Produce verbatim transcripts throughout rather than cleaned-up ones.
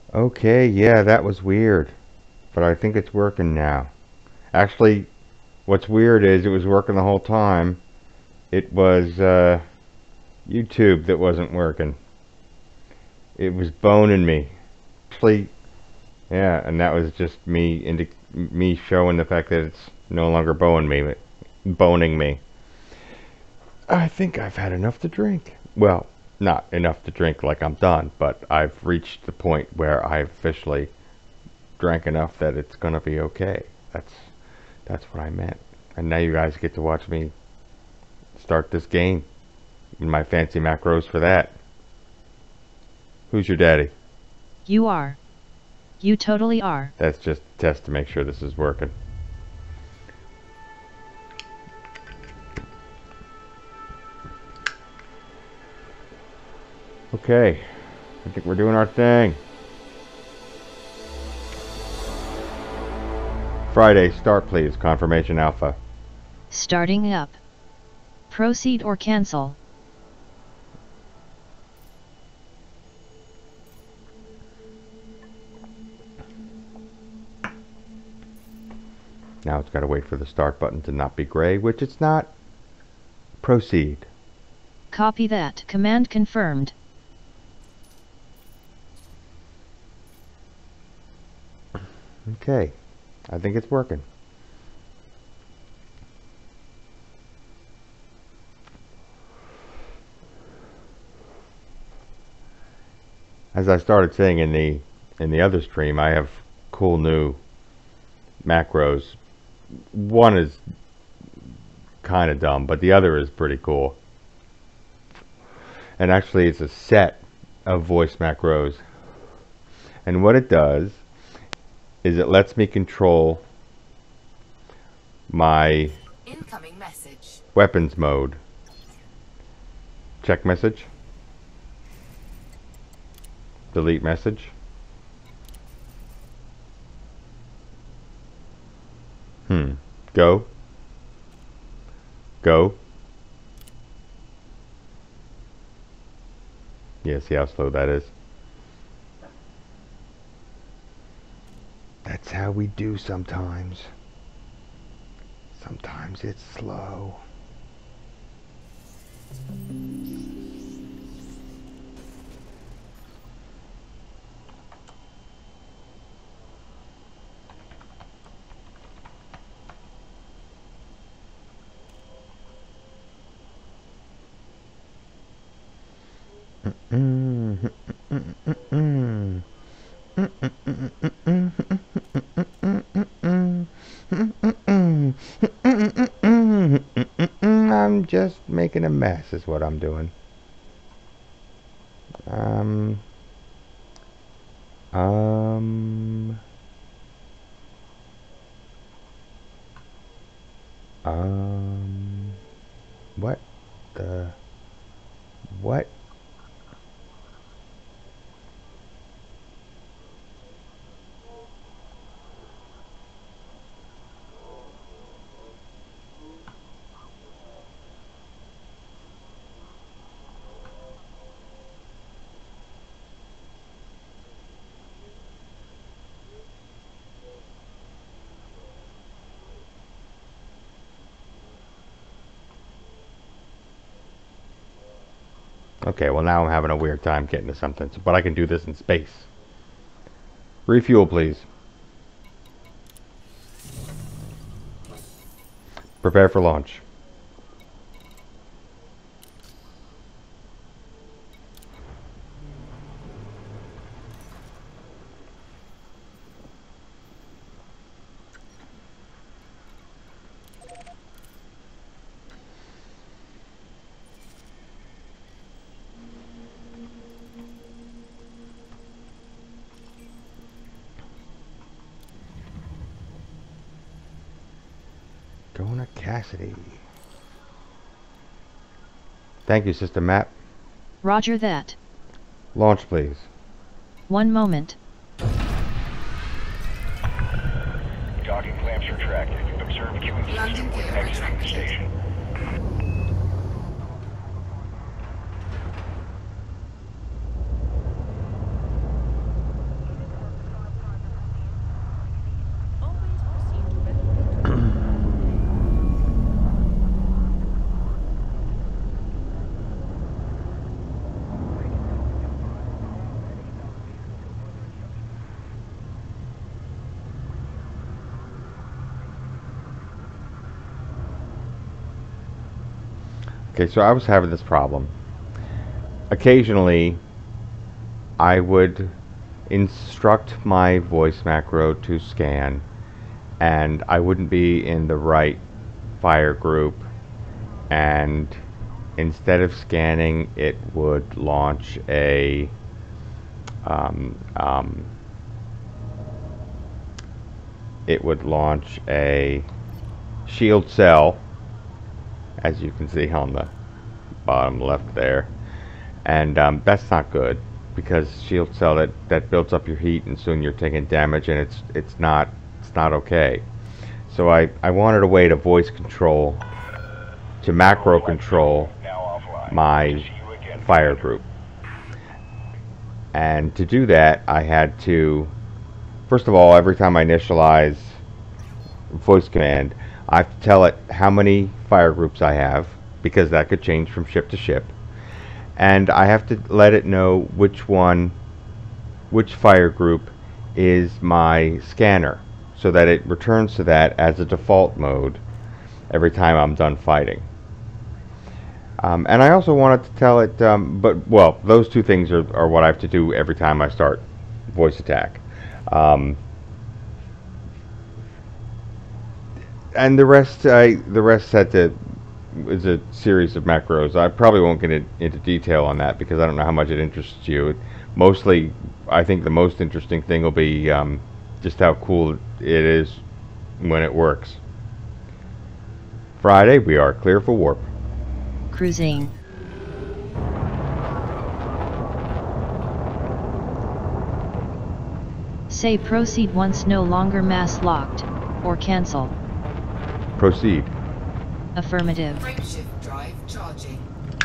Okay, yeah, that was weird, but I think it's working now. Actually, what's weird is it was working the whole time. It was uh, YouTube that wasn't working. It was boning me. Actually, yeah, and that was just me indi me showing the fact that it's no longer boning me, boning me. I think I've had enough to drink. Well, not enough to drink like I'm done, but I've reached the point where I officially drank enough that it's gonna be okay. That's that's what I meant. And now you guys get to watch me start this game. And my fancy macros for that. Who's your daddy? You are. You totally are. That's just a test to make sure this is working. Okay. I think we're doing our thing. Friday, start please. Confirmation Alpha. Starting up. Proceed or cancel. Now it's got to wait for the start button to not be gray, which it's not. Proceed. Copy that. Command confirmed. Okay. I think it's working. As I started saying in the in the other stream, I have cool new macros. One is kind of dumb, but the other is pretty cool. And actually it's a set of voice macros. And what it does is it lets me control my incoming message. Weapons mode. Check message. Delete message. Hmm. Go. Go. Yeah, see how slow that is? That's how we do sometimes. Sometimes it's slow. I'm just making a mess is what I'm doing. Um um um what the what? Okay, well now I'm having a weird time getting to something, but I can do this in space. Refuel, please. Prepare for launch. Donna Cassidy. Thank you, Sister Map. Roger that. Launch, please. One moment. Docking clamps retracted. Observe Q and system when exiting the station. Okay, so I was having this problem. Occasionally, I would instruct my voice macro to scan, and I wouldn't be in the right fire group, and instead of scanning, it would launch a um, um, it would launch a shield cell, as you can see on the bottom left there, and um, that's not good, because shield cell, that that builds up your heat and soon you're taking damage, and it's it's not it's not okay. So I I wanted a way to voice control, to macro control my fire group, and to do that I had to, first of all, every time I initialize voice command, I have to tell it how many fire groups I have, because that could change from ship to ship, and I have to let it know which one, which fire group is my scanner, so that it returns to that as a default mode every time I'm done fighting. Um, and I also wanted to tell it, um, but well, those two things are, are what I have to do every time I start voice attack. Um, and the rest, I, the rest set to is a series of macros. I probably won't get it, into detail on that, because I don't know how much it interests you. Mostly, I think the most interesting thing will be um, just how cool it is when it works. Friday, we are clear for warp. Cruising. Say proceed once no longer mass locked, or cancel. Proceed. Affirmative. Frameshift drive charging.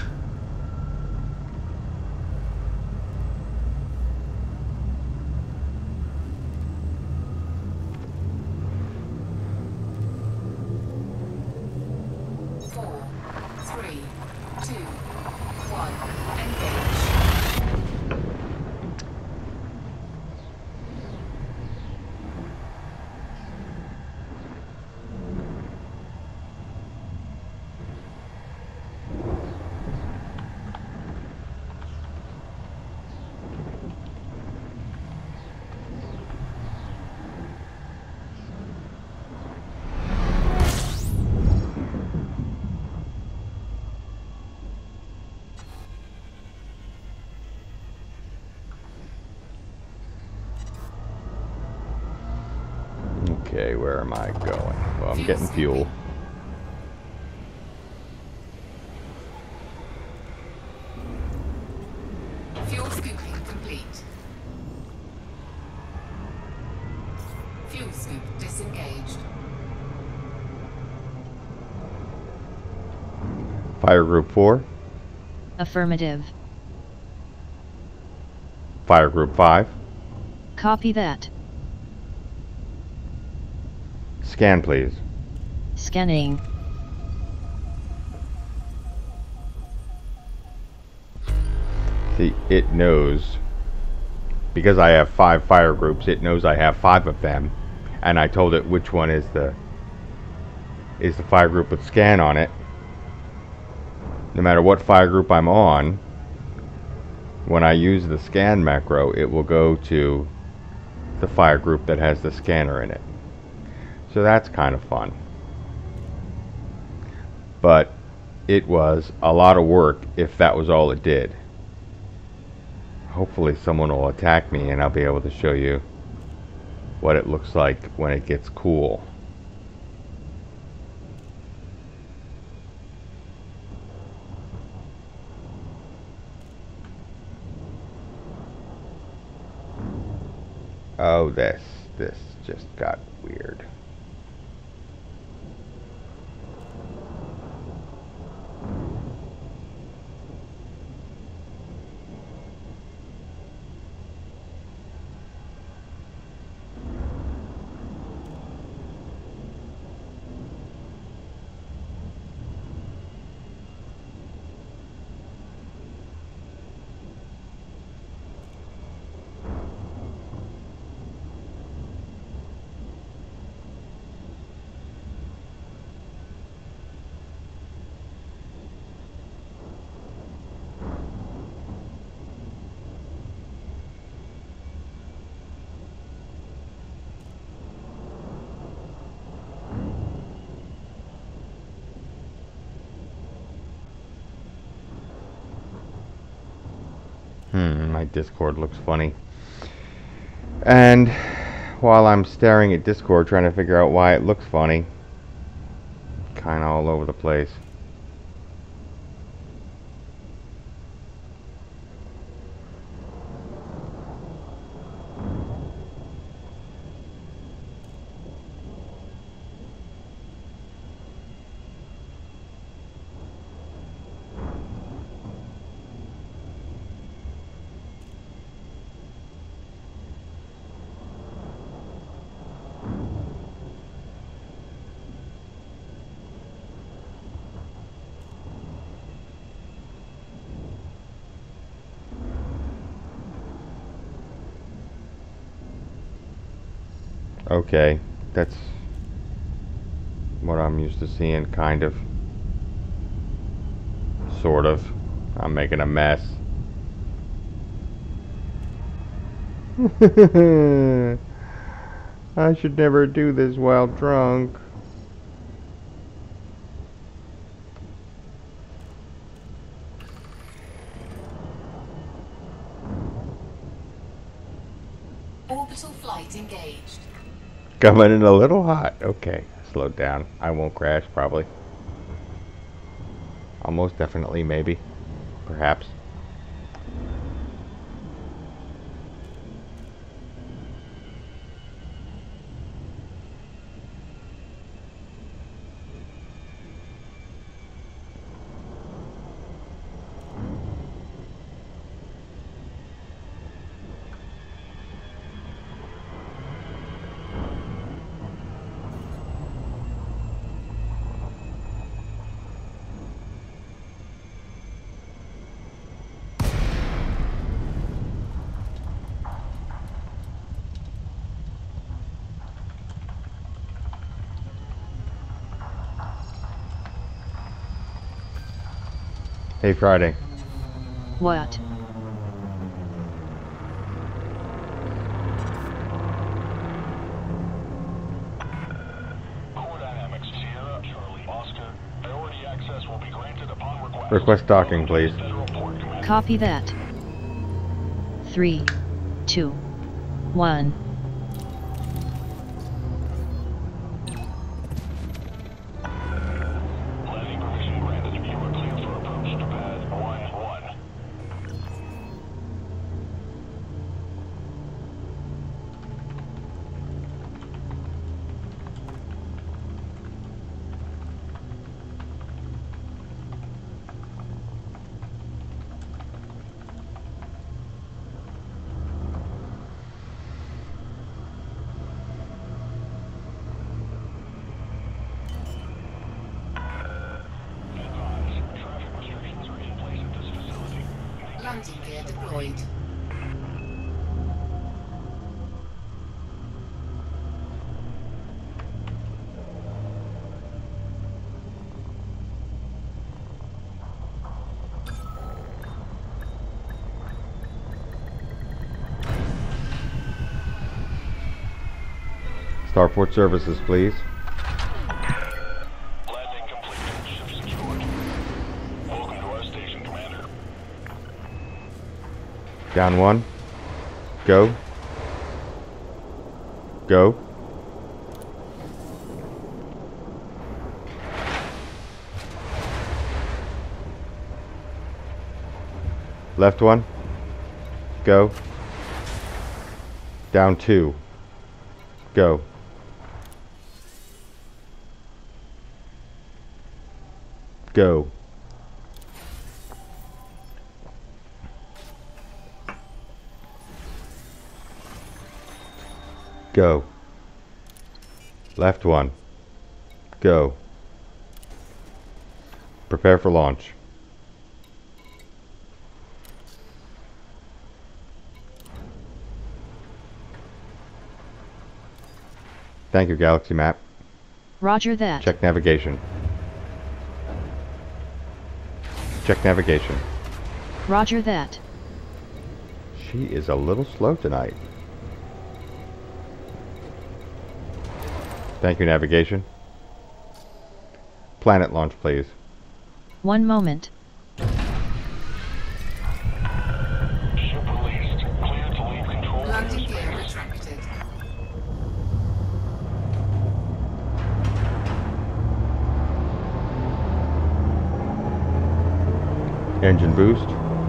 Four, three, two, one, engage. Okay, where am I going? Well, I'm getting fuel. Fuel scooping complete. Fuel scoop disengaged. Fire group four. Affirmative. Fire group five. Copy that. Scan, please. Scanning. See, it knows, because I have five fire groups, it knows I have five of them, and I told it which one is the is the fire group with scan on it. No matter what fire group I'm on, when I use the scan macro, it will go to the fire group that has the scanner in it. So that's kind of fun. But it was a lot of work if that was all it did. Hopefully someone will attack me and I'll be able to show you what it looks like when it gets cool. Oh, this, this just got weird. My Discord looks funny. And while I'm staring at Discord trying to figure out why it looks funny, kinda all over the place. Okay, that's what I'm used to seeing, kind of. Sort of. I'm making a mess. I should never do this while drunk. Orbital flight engaged. Coming in a little hot. Okay, slow down. I won't crash, probably. Almost definitely, maybe. Perhaps. Hey, Friday. What? Core Dynamics, Sierra, Charlie, Oscar. Priority access will be granted upon request. Request docking, please. Federal Port Command. Copy that. Three, two, one. Landing permission granted. You are cleared for approach to pad one one. Advise. Traffic restrictions are in place at this facility. Landing gear deployed. Starport services, please. Landing complete. Ship secured. Welcome to our station, Commander. Down one. Go. Go. Left one. Go. Down two. Go. Go. Go. Left one. Go. Prepare for launch. Thank you, Galaxy Map. Roger that. Check navigation. Check navigation. Roger that. She is a little slow tonight. Thank you, navigation. Planet launch, please. One moment. Ship release Engine boost.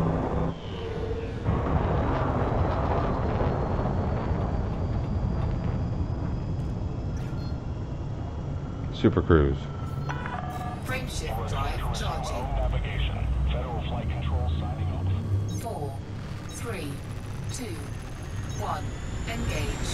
Super Cruise. Frameshift drive charging. Navigation. Federal Flight Control signing off. Four, three, two, one. Engage.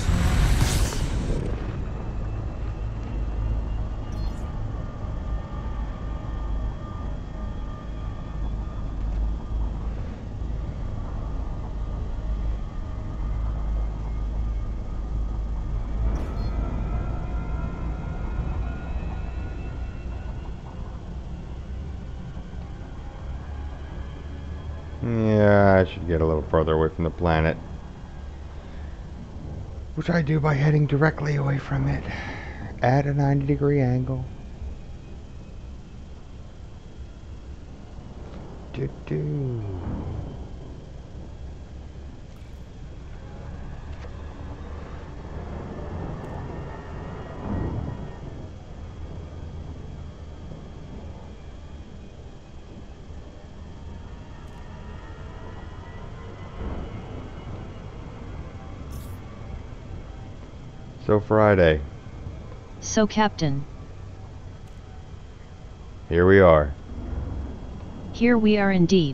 Yeah, I should get a little further away from the planet. Which I do by heading directly away from it at a ninety degree angle. Do do. So Friday, So Captain, here we are. here we are indeed.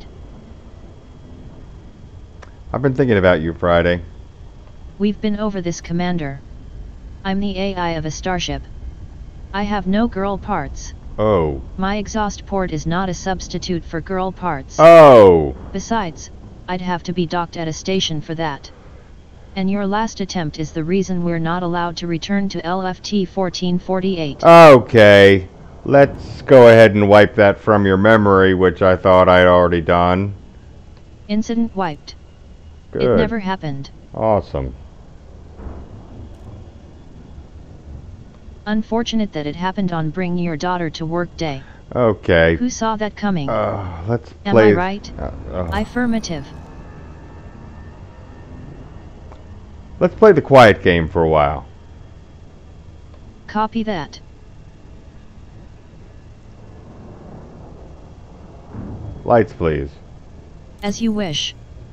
I've been thinking about you, Friday. We've been over this, Commander. I'm the A I of a starship. I have no girl parts. Oh. My exhaust port is not a substitute for girl parts. Oh! Besides, I'd have to be docked at a station for that. And your last attempt is the reason we're not allowed to return to L F T fourteen forty-eight. Okay. Let's go ahead and wipe that from your memory, which I thought I'd already done. Incident wiped. Good. It never happened. Awesome. Unfortunate that it happened on Bring Your Daughter to Work Day. Okay. Who saw that coming? Uh, let's Am play. I right? Uh, uh, Affirmative. let's play the quiet game for a while. Copy that. Lights, please. As you wish.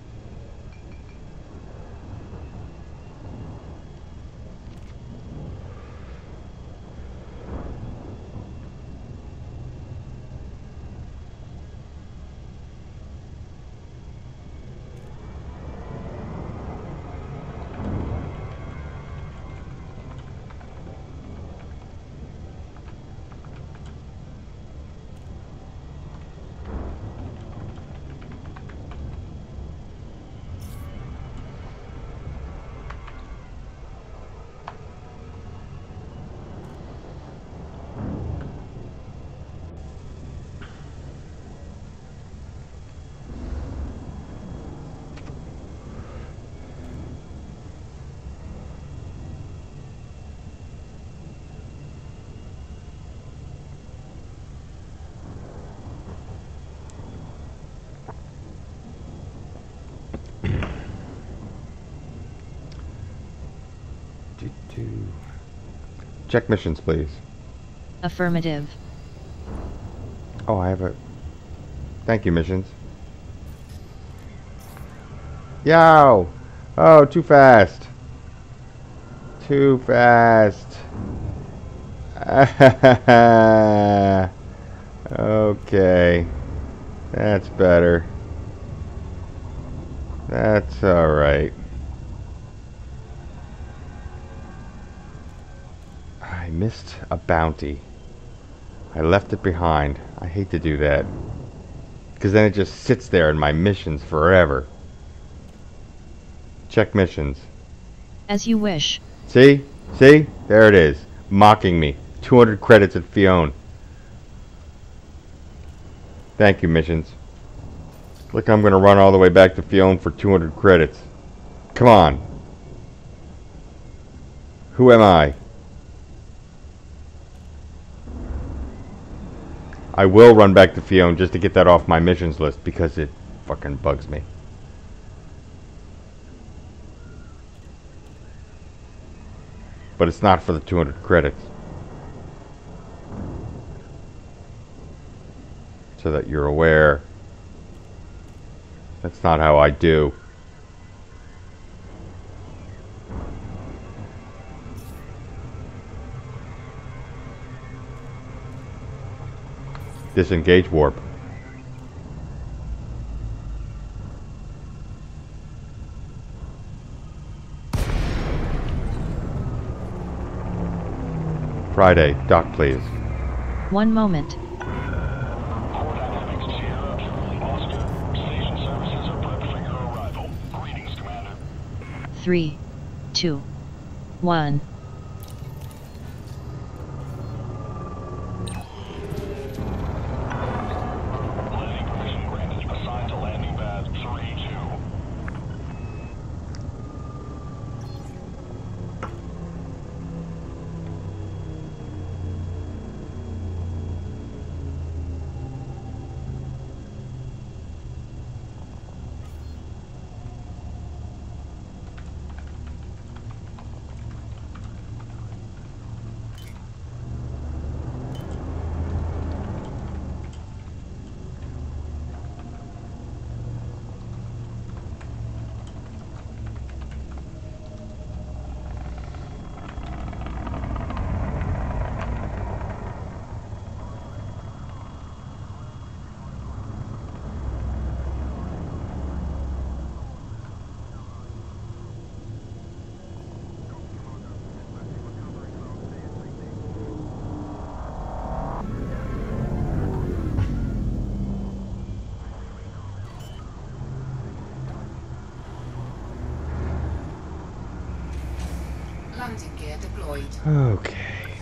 Check missions, please. Affirmative. Oh, I have a... Thank you, missions. Yow! Oh, too fast. Too fast. Okay. That's better. That's alright. I missed a bounty. I left it behind. I hate to do that. Because then it just sits there in my missions forever. Check missions. As you wish. See? See? There it is. Mocking me. two hundred credits at Fion. Thank you, missions. Look, I'm going to run all the way back to Fion for two hundred credits. Come on. Who am I? I will run back to Fion just to get that off my missions list because it fucking bugs me. But it's not for the two hundred credits. So that you're aware. That's not how I do. Disengage warp. Friday, dock please. One moment. Core Dynamics Sierra. Oscar, station services are prepped for your arrival. Greetings, Commander. Three, two, one. Landing permission granted. Assigned to landing pad three two. Landing gear deployed. Okay.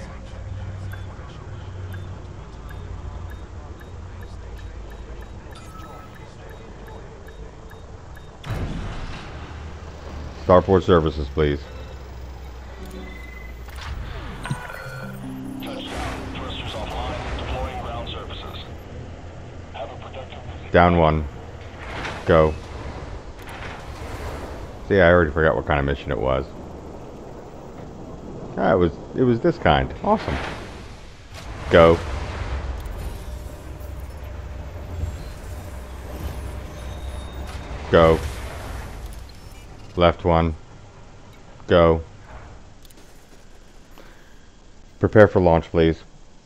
Starport services, please. Touchdown. Thrusters offline. Deploying ground services. Have a productive visit. Down one. Go. See, I already forgot what kind of mission it was. Ah, it was it was this kind. Awesome. Go. Go. Left one. Go. Prepare for launch, please.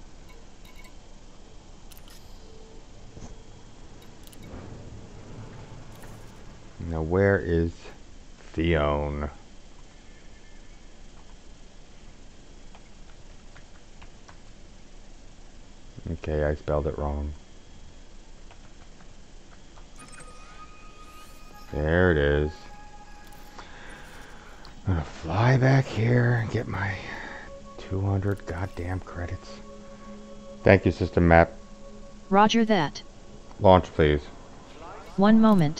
Now where is Theon? Okay, I spelled it wrong. There it is. I'm gonna fly back here and get my two hundred goddamn credits. Thank you, System Map. Roger that. Launch, please. One moment.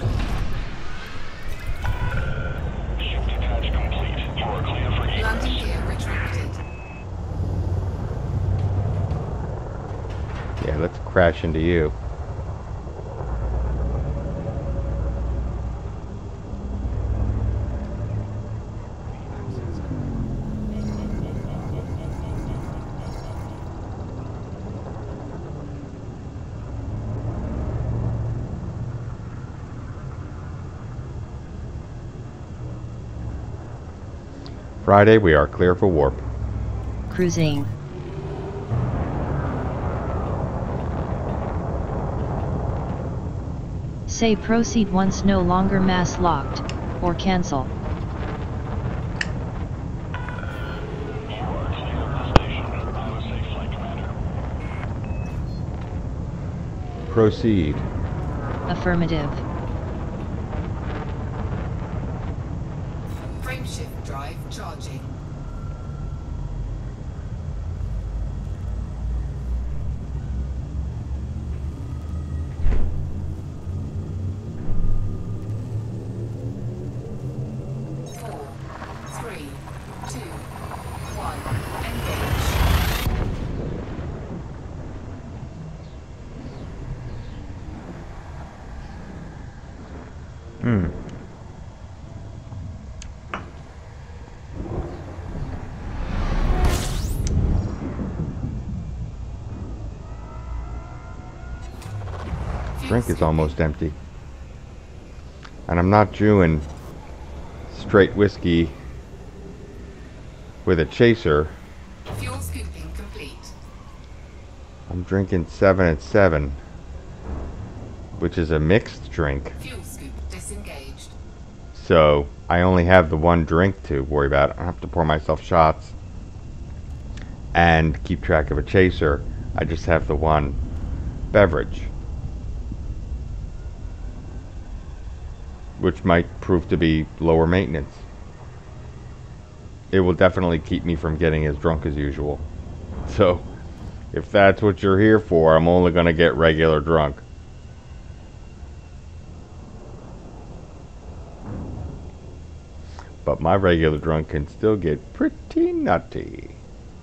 Ship detach complete. You are clear for egress. Landing gear retracted. Yeah, let's crash into you. Friday, we are clear for warp. Cruising. Say proceed once no longer mass locked, or cancel. You are clear of the station. Have a safe flight, Commander. Proceed. Affirmative. Frameshift drive charging. Four, three, two, one, engage. Hmm. Drink is almost empty. And I'm not doing straight whiskey with a chaser. Fuel scooping complete. I'm drinking seven and seven, which is a mixed drink. Fuel scoop disengaged. So I only have the one drink to worry about. I don't have to pour myself shots and keep track of a chaser. I just have the one beverage, which might prove to be lower maintenance. It will definitely keep me from getting as drunk as usual. So if that's what you're here for, I'm only going to get regular drunk. But my regular drunk can still get pretty nutty.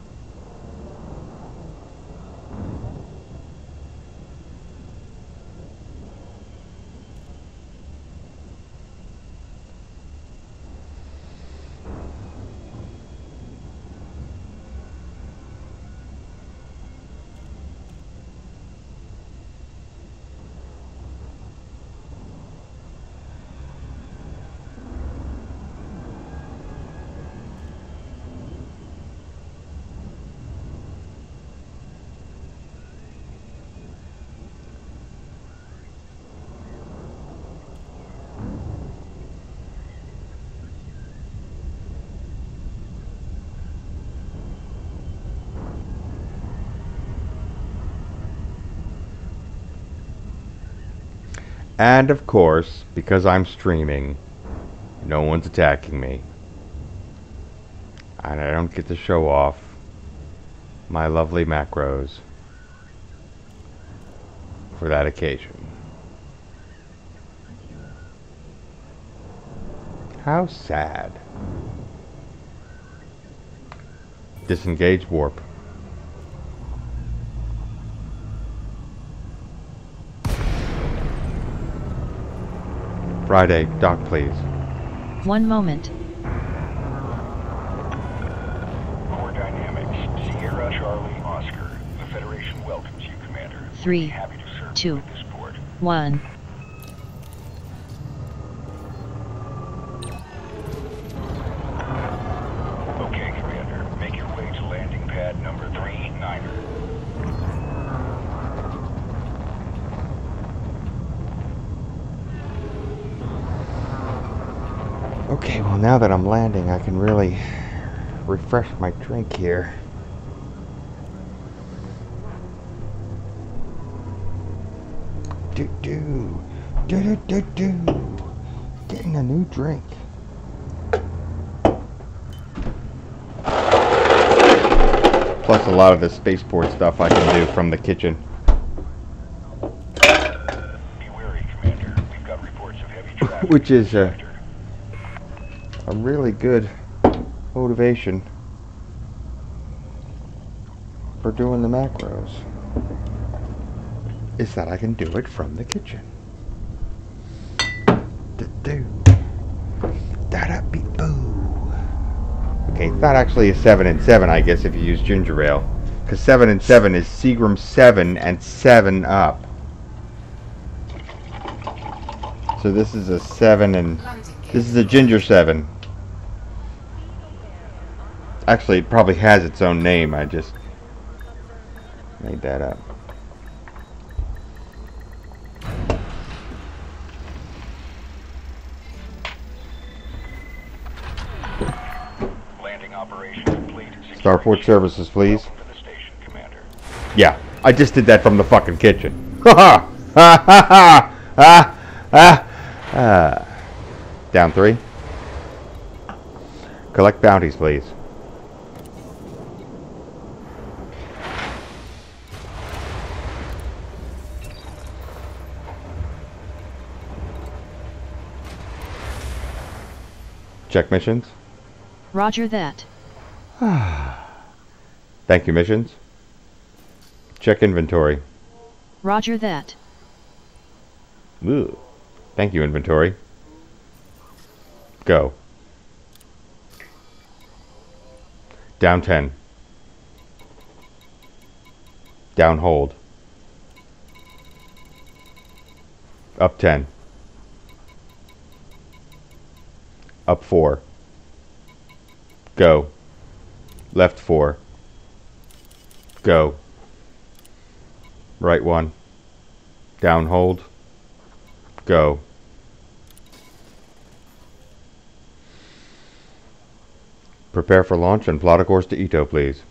And of course, because I'm streaming, no one's attacking me. And I don't get to show off my lovely macros for that occasion. How sad. Disengage warp. Friday, dock please. One moment. Core Dynamics, Sierra Charlie Oscar. The Federation welcomes you, Commander. Three, Happy to serve two, you at this port. One. Okay, Commander. Make your way to landing pad number three, Niner. Okay, well now that I'm landing, I can really refresh my drink here. Do do do do do do. Getting a new drink. Plus a lot of the spaceport stuff I can do from the kitchen. Be wary, Commander. We've got reports of heavy traffic. Which is a, a really good motivation for doing the macros. Is that I can do it from the kitchen. Do da be boo. Okay, it's not actually a seven and seven, I guess, if you use ginger ale, because seven and seven is Seagram seven and seven up. So this is a seven and this is a ginger seven. Actually, it probably has its own name. I just made that up. Landing operation complete. Starport services, please. Welcome to the station, Commander. Yeah, I just did that from the fucking kitchen. Ha ha! Ha ha ha! Ah! Ah! Ah! Down three. Collect bounties, please. Check missions. Roger that. Thank you, missions. Check inventory. Roger that. Ooh. Thank you, inventory. Go. Down ten. Down hold. Up ten. Up four. Go. Left four. Go. Right one. Down hold. Go. Prepare for launch and plot a course to Ito, please.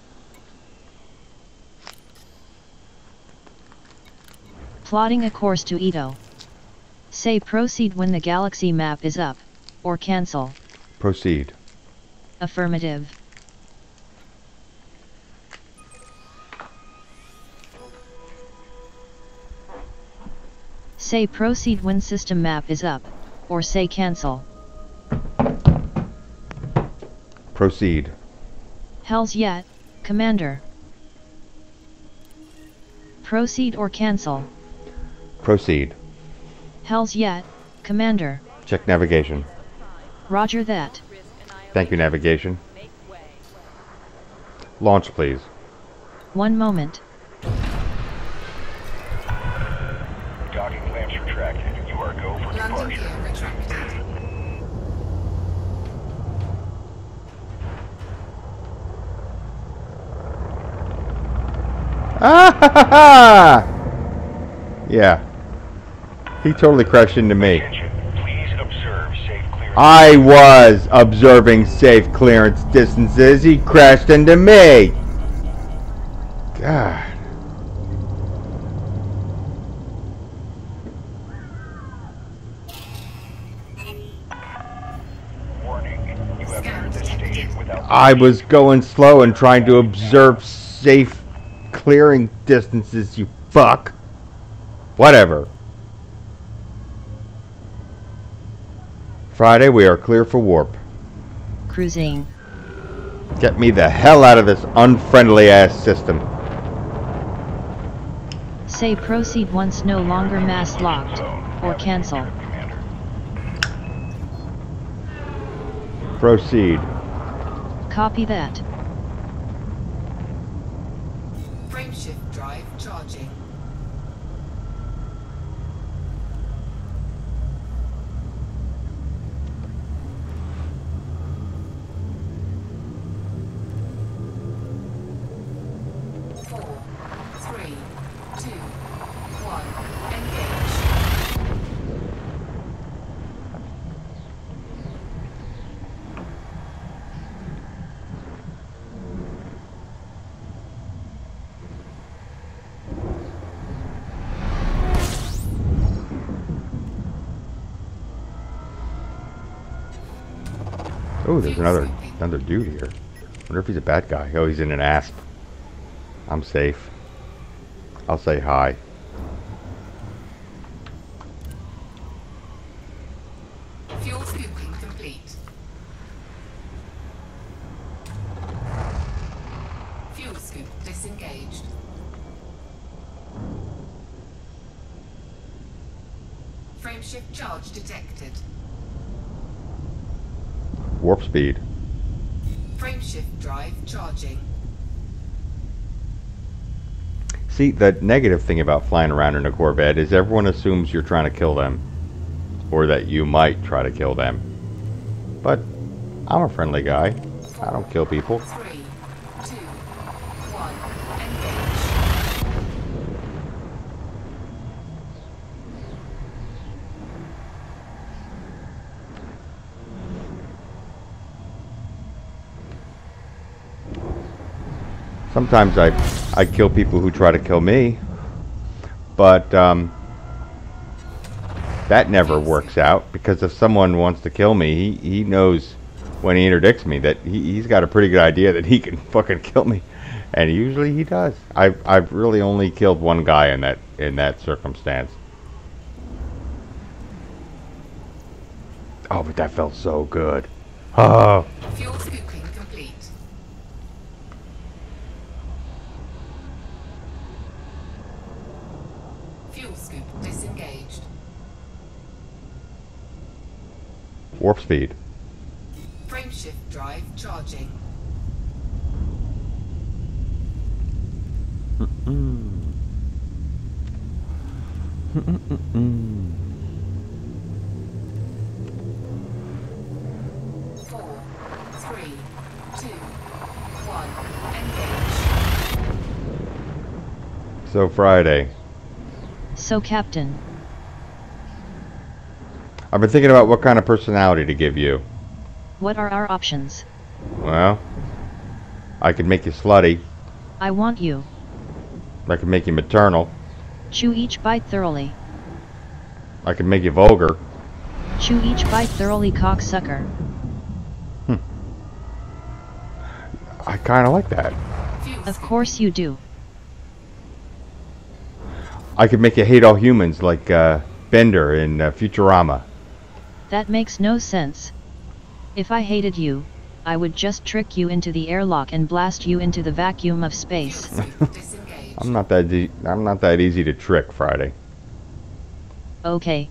Plotting a course to Ito. Say proceed when the galaxy map is up, or cancel. Proceed. Affirmative. Say proceed when system map is up, or say cancel. Proceed. Hells yet, Commander. Proceed or cancel. Proceed. Hells yet, Commander. Check navigation. Roger that. Thank you, navigation. Launch, please. One moment. Docking clamps retracted. You are go for Landing departure. gear retracted. Ah ha ha ha! Yeah. He totally crashed into me. Attention. Please observe safe clearance. I was observing safe clearance distances. He crashed into me. God. Warning. You have entered this station without I was going slow and trying to observe safe clearing distances, you fuck. Whatever. Friday, we are clear for warp. Cruising. Get me the hell out of this unfriendly ass system. Say proceed once no longer mass locked, or cancel. Commander. Proceed. Copy that. Frameshift drive charging. Four, three, two, one, engage. Oh, there's another another dude here. Wonder if he's a bad guy. Oh, he's in an asp. I'm safe. I'll say hi. Fuel scooping complete. Fuel scoop disengaged. Frameshift charge detected. Warp speed. Frameshift drive charging. See, the negative thing about flying around in a Corvette is everyone assumes you're trying to kill them. Or that you might try to kill them. But I'm a friendly guy. I don't kill people. Three, two, one, engage. Sometimes I, I kill people who try to kill me. But, um... that never works out, because if someone wants to kill me, he, he knows when he interdicts me that he, he's got a pretty good idea that he can fucking kill me. And usually he does. I've, I've really only killed one guy in that, in that circumstance. Oh, but that felt so good. Oh. Fuel scooping complete. Fuel scoop disengaged. Warp speed. Frameshift drive charging. So Friday. So Captain, I've been thinking about what kind of personality to give you. what are our options? Well, I could make you slutty. I want you. I could make you maternal. Chew each bite thoroughly. I could make you vulgar. Chew each bite thoroughly, cocksucker. I kind of like that. Fuel Of scoop. course you do. I could make you hate all humans like uh, Bender in uh, Futurama. That makes no sense. If I hated you, I would just trick you into the airlock and blast you into the vacuum of Fuel space. scoop disengaged. I'm not that e- I'm not that easy to trick, Friday. Okay.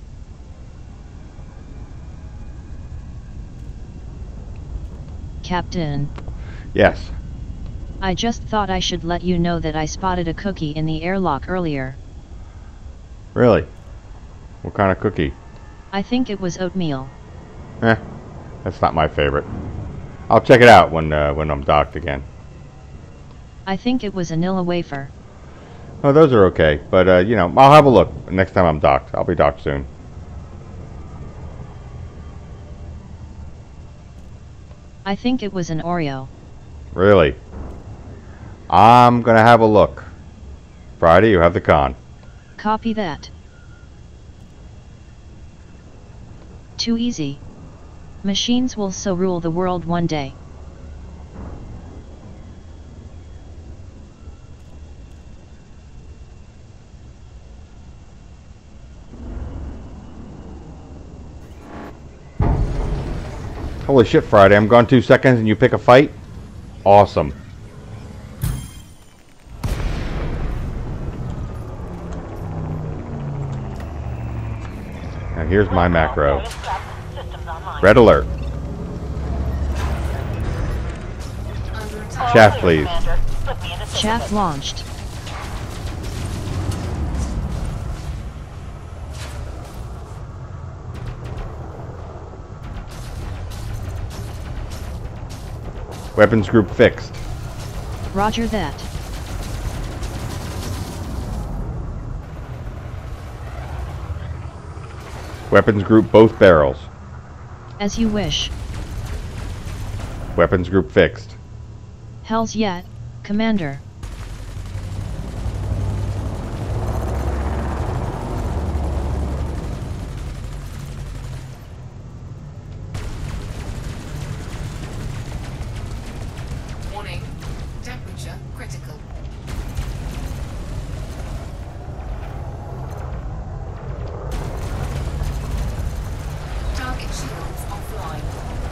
Captain, Yes. I just thought I should let you know that I spotted a cookie in the airlock earlier. Really? What kind of cookie? I think it was oatmeal. Eh, that's not my favorite. I'll check it out when uh, when I'm docked again. I think it was a Nilla wafer. Oh, those are okay, but uh, you know, I'll have a look next time I'm docked. I'll be docked soon. I think it was an Oreo. Really? I'm gonna have a look. Friday, you have the con. Copy that. Too easy. Machines will so rule the world one day. Holy shit, Friday! I'm gone two seconds and you pick a fight. Awesome. And here's my macro. Red alert. Under attack. Chaff, please. Chaff launched. Weapons group fixed. Roger that. Weapons group both barrels. As you wish. Weapons group fixed. Hells yet, Commander. Warning. Temperature critical. Target shields offline.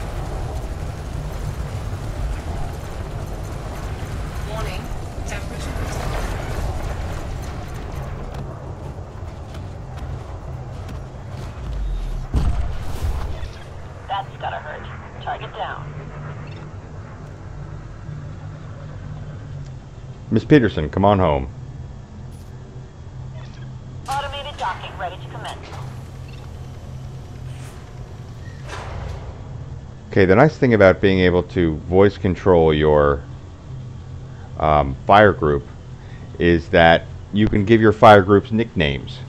Warning. Temperature critical. That's gotta hurt. Target down. Miss Peterson, come on home. Automated docking ready to commence. Okay, the nice thing about being able to voice control your um, fire group is that you can give your fire groups nicknames.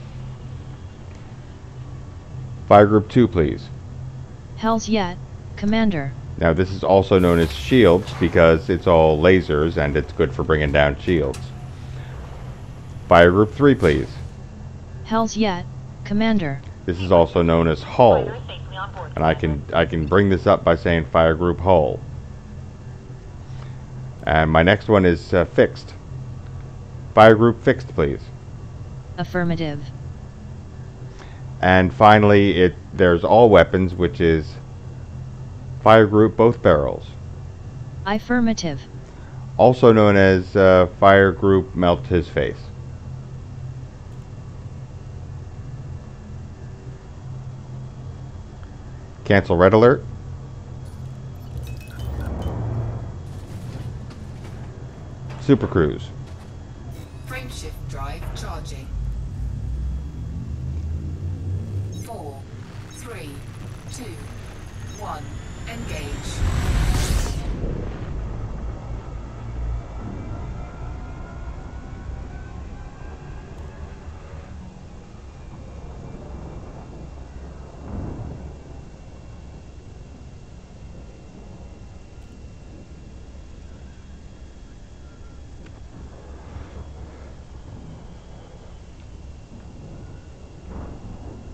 Fire group two, please. Hells yet, Commander. Now this is also known as shields because it's all lasers and it's good for bringing down shields. Fire group three, please. Hells yet, Commander. This is also known as hull, Fighter safely on board. and I can I can bring this up by saying fire group hull. And my next one is uh, fixed. Fire group fixed, please. Affirmative. And finally, it there's all weapons, which is fire group both barrels, Affirmative. also known as uh, fire group melt his face. Cancel red alert. Super Cruise. Frameshift drive charging. Four, three, two, one. Engage.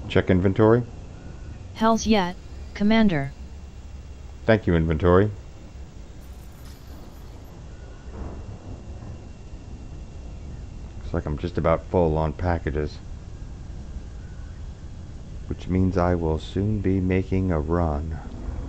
Check inventory. Hells yet, Commander. Thank you, inventory. Looks like I'm just about full on packages, which means I will soon be making a run.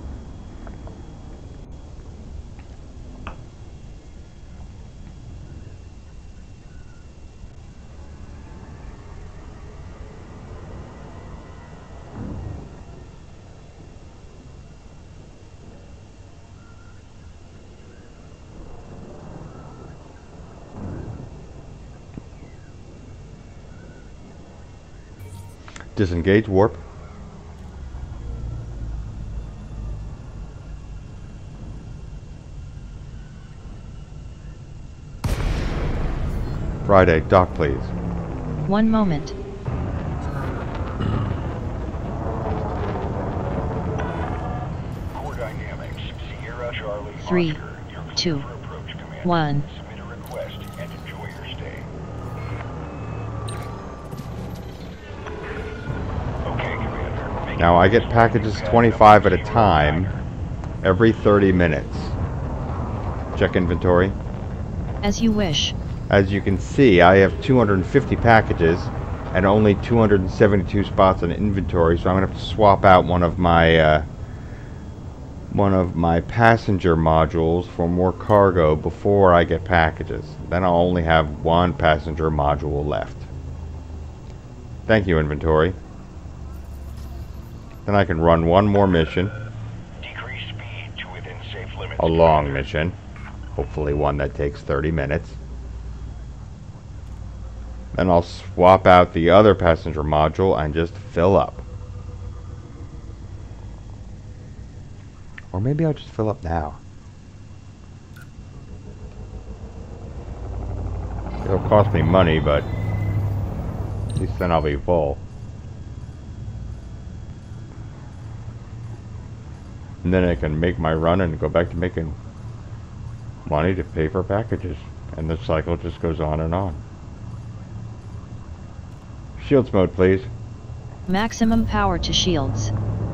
Disengage warp. Friday, dock please. One moment. Core dynamics. Sierra Charlie Three, Oscar. You're clear two, for approach, Commander. one. Submit a request and enjoy your stay. Okay, Commander. Make Now I get packages twenty-five at a time every thirty minutes. Check inventory. As you wish. As you can see, I have two hundred fifty packages and only two hundred seventy-two spots in inventory, so I'm gonna have to swap out one of my uh, one of my passenger modules for more cargo before I get packages. Then I'll only have one passenger module left. Thank you, inventory. Then I can run one more mission, decrease speed to within safe limits. a long mission, hopefully one that takes thirty minutes. Then I'll swap out the other passenger module and just fill up. Or maybe I'll just fill up now. It'll cost me money, but at least then I'll be full. And then I can make my run and go back to making money to pay for packages. And the cycle just goes on and on. Shields mode, please. Maximum power to shields.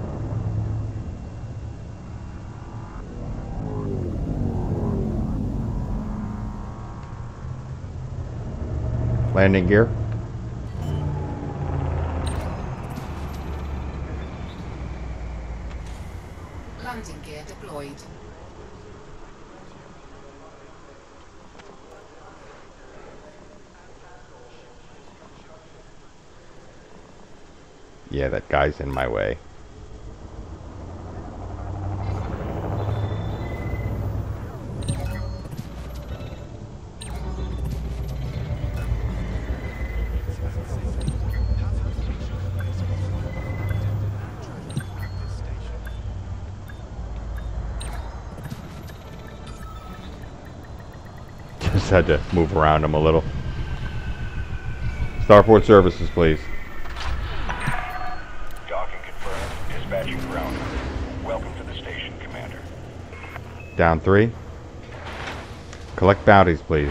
Landing gear. Landing gear deployed. Yeah, that guy's in my way. Just had to move around him a little. Starport services, please. Docking confirmed. Dispatching ground. Welcome to the station, Commander. Down three. Collect bounties, please.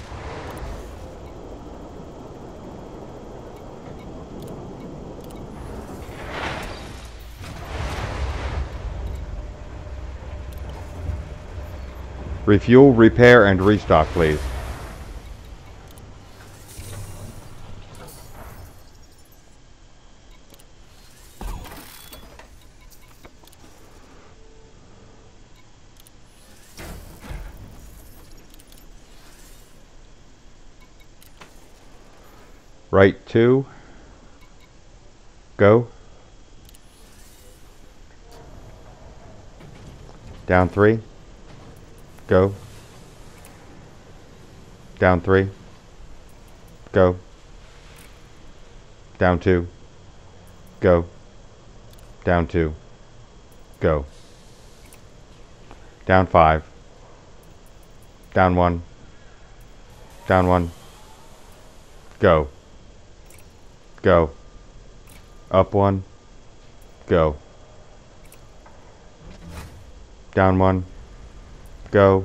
Refuel, repair, and restock, please. Right two. Go. Down three. Go. Down three. Go. Down two. Go. Down two. Go. Down five. Down one. Down one. Go. Go. Up one. Go. Down one. Go.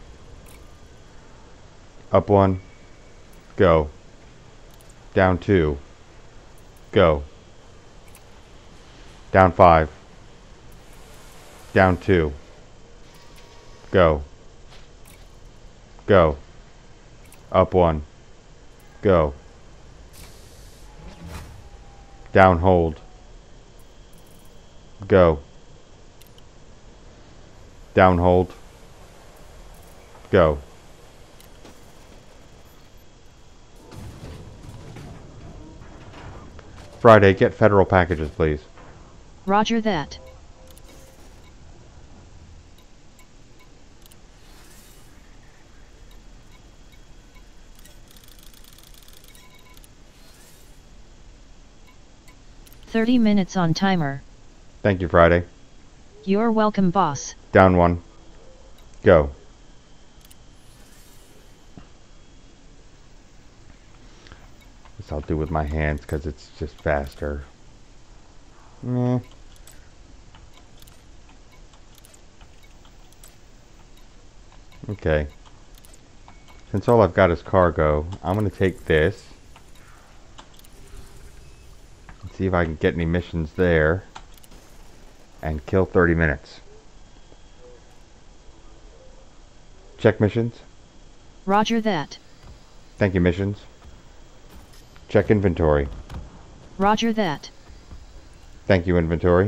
Up one. Go. Down two. Go. Down five. Down two. Go. Go. Up one. Go. Down hold. Go. Down hold. Go. Friday, get federal packages, please. Roger that. Thirty minutes on timer. Thank you, Friday. You're welcome, boss. Down one. Go. This I'll do with my hands because it's just faster. Meh. Okay. Since all I've got is cargo, I'm going to take this. Let's see if I can get any missions there. And kill thirty minutes. Check missions. Roger that. Thank you, missions. Check inventory. Roger that. Thank you, inventory.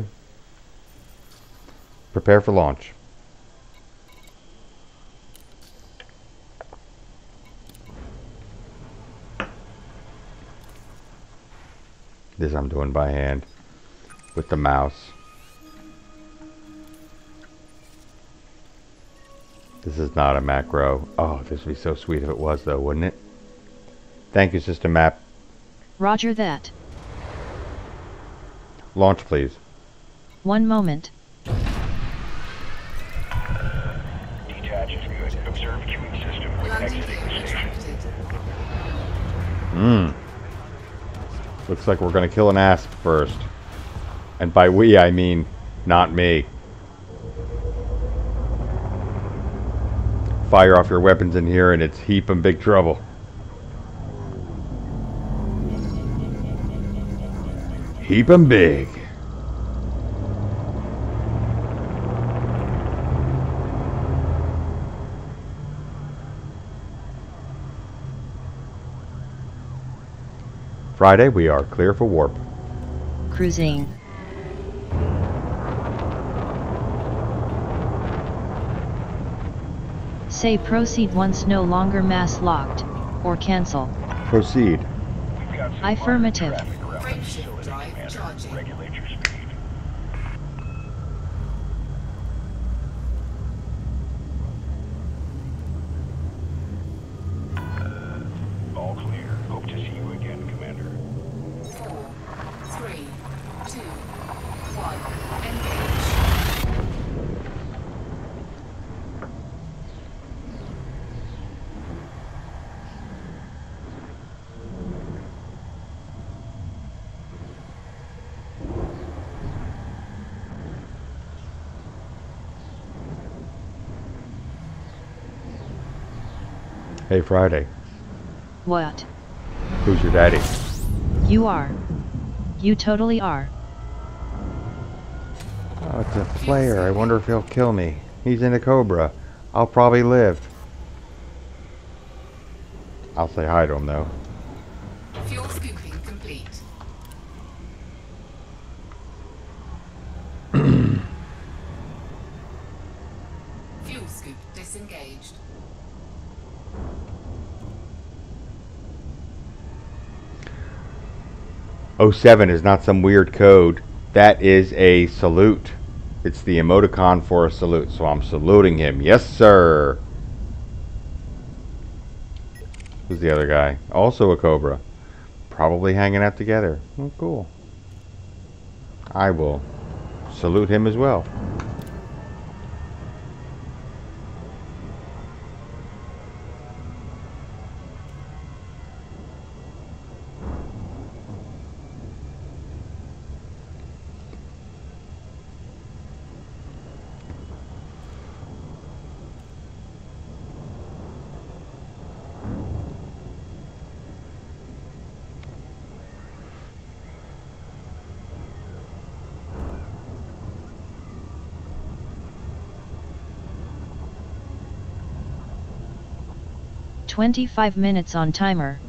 Prepare for launch. This I'm doing by hand with the mouse. This is not a macro. Oh, this would be so sweet if it was, though, wouldn't it? Thank you, System Map. Roger that. Launch, please. One moment. Detach is good. Observe queuing system when Landing exiting gear the station. retracted. Mmm. Looks like we're gonna kill an asp first. And by we, I mean not me. Fire off your weapons in here and it's heap and big trouble. Heap and big. Friday, we are clear for warp. Cruising. Say proceed once no longer mass locked, or cancel. Proceed. We've got some Affirmative. large traffic around the Freight ship facility, drive Commander. charging. Regulate your speed. All clear. Hope to see you again, Commander. Four, three, two, one. Engage. Hey, Friday. What? Who's your daddy? You are. You totally are. Oh, it's a flare. I wonder if he'll kill me. He's in a Cobra. I'll probably live. I'll say hi to him, though. Fuel scooping complete. Fuel scoop disengaged. oh seven is not some weird code. That is a salute. It's the emoticon for a salute, so I'm saluting him. Yes, sir. Who's the other guy? Also a Cobra. Probably hanging out together. Oh, cool. I will salute him as well. twenty-five minutes on timer.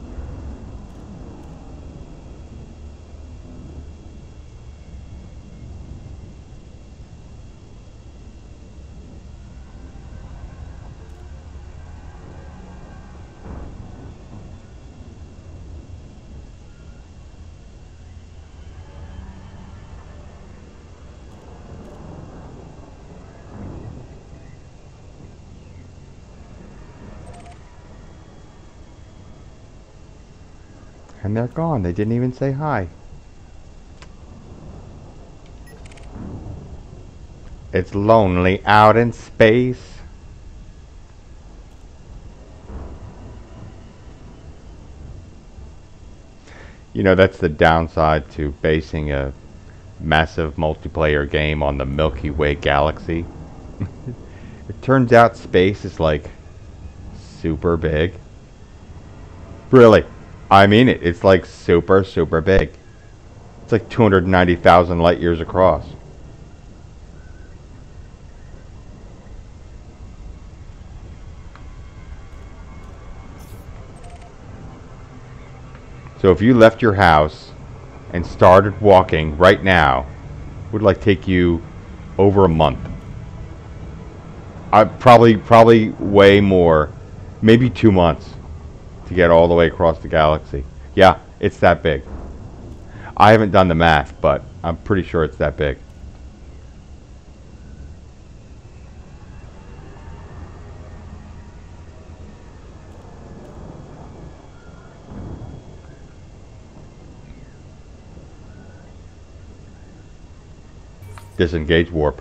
And they're gone. They didn't even say hi. It's lonely out in space. You know, that's the downside to basing a massive multiplayer game on the Milky Way galaxy. It turns out space is like super big. Really. I mean it. It's like super, super big. It's like two hundred ninety thousand light years across. So if you left your house and started walking right now, it would like take you over a month. I probably probably way more, maybe two months to get all the way across the galaxy. Yeah, it's that big. I haven't done the math, but I'm pretty sure it's that big. Disengage warp.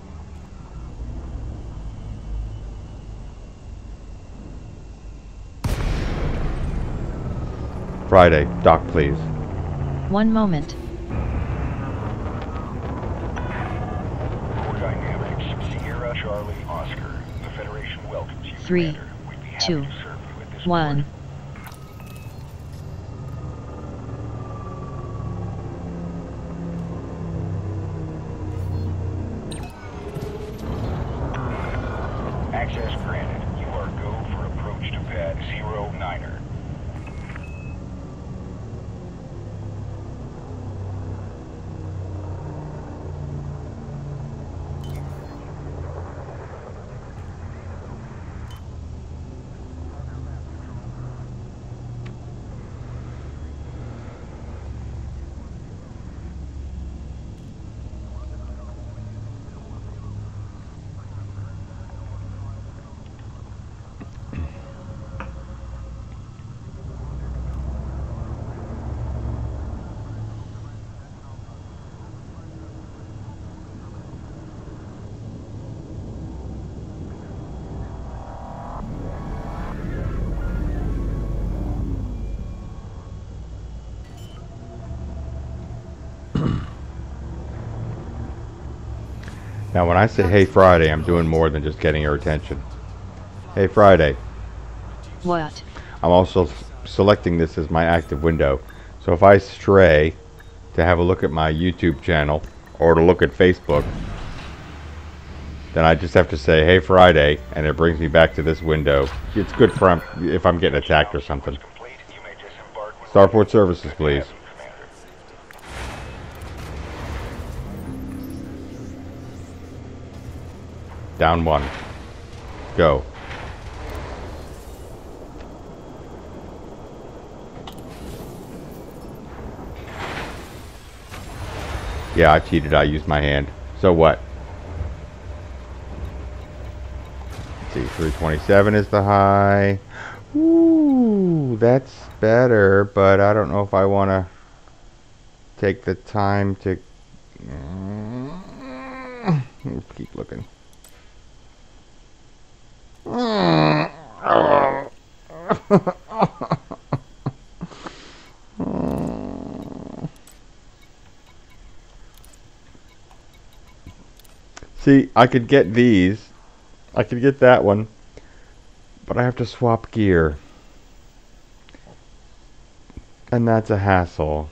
Friday, dock please. One moment. Core Dynamics, Sierra, Charlie, Oscar. The Federation welcomes you, Three, Commander. We'd be happy two, to serve you at this one. port. Access granted. You are go for approach to pad zero niner. Now when I say hey Friday, I'm doing more than just getting her attention. Hey Friday. What? I'm also s- selecting this as my active window. So if I stray to have a look at my YouTube channel or to look at Facebook, then I just have to say hey Friday and it brings me back to this window. It's good for um, if I'm getting attacked or something. Complete. You may disembark with Starport services, please. Commander. Down one. Go. Yeah, I cheated. I used my hand. So what? Let's see, three twenty-seven is the high. Ooh, that's better, but I don't know if I want to take the time to... Keep looking. See, I could get these. I could get that one. But I have to swap gear. And that's a hassle.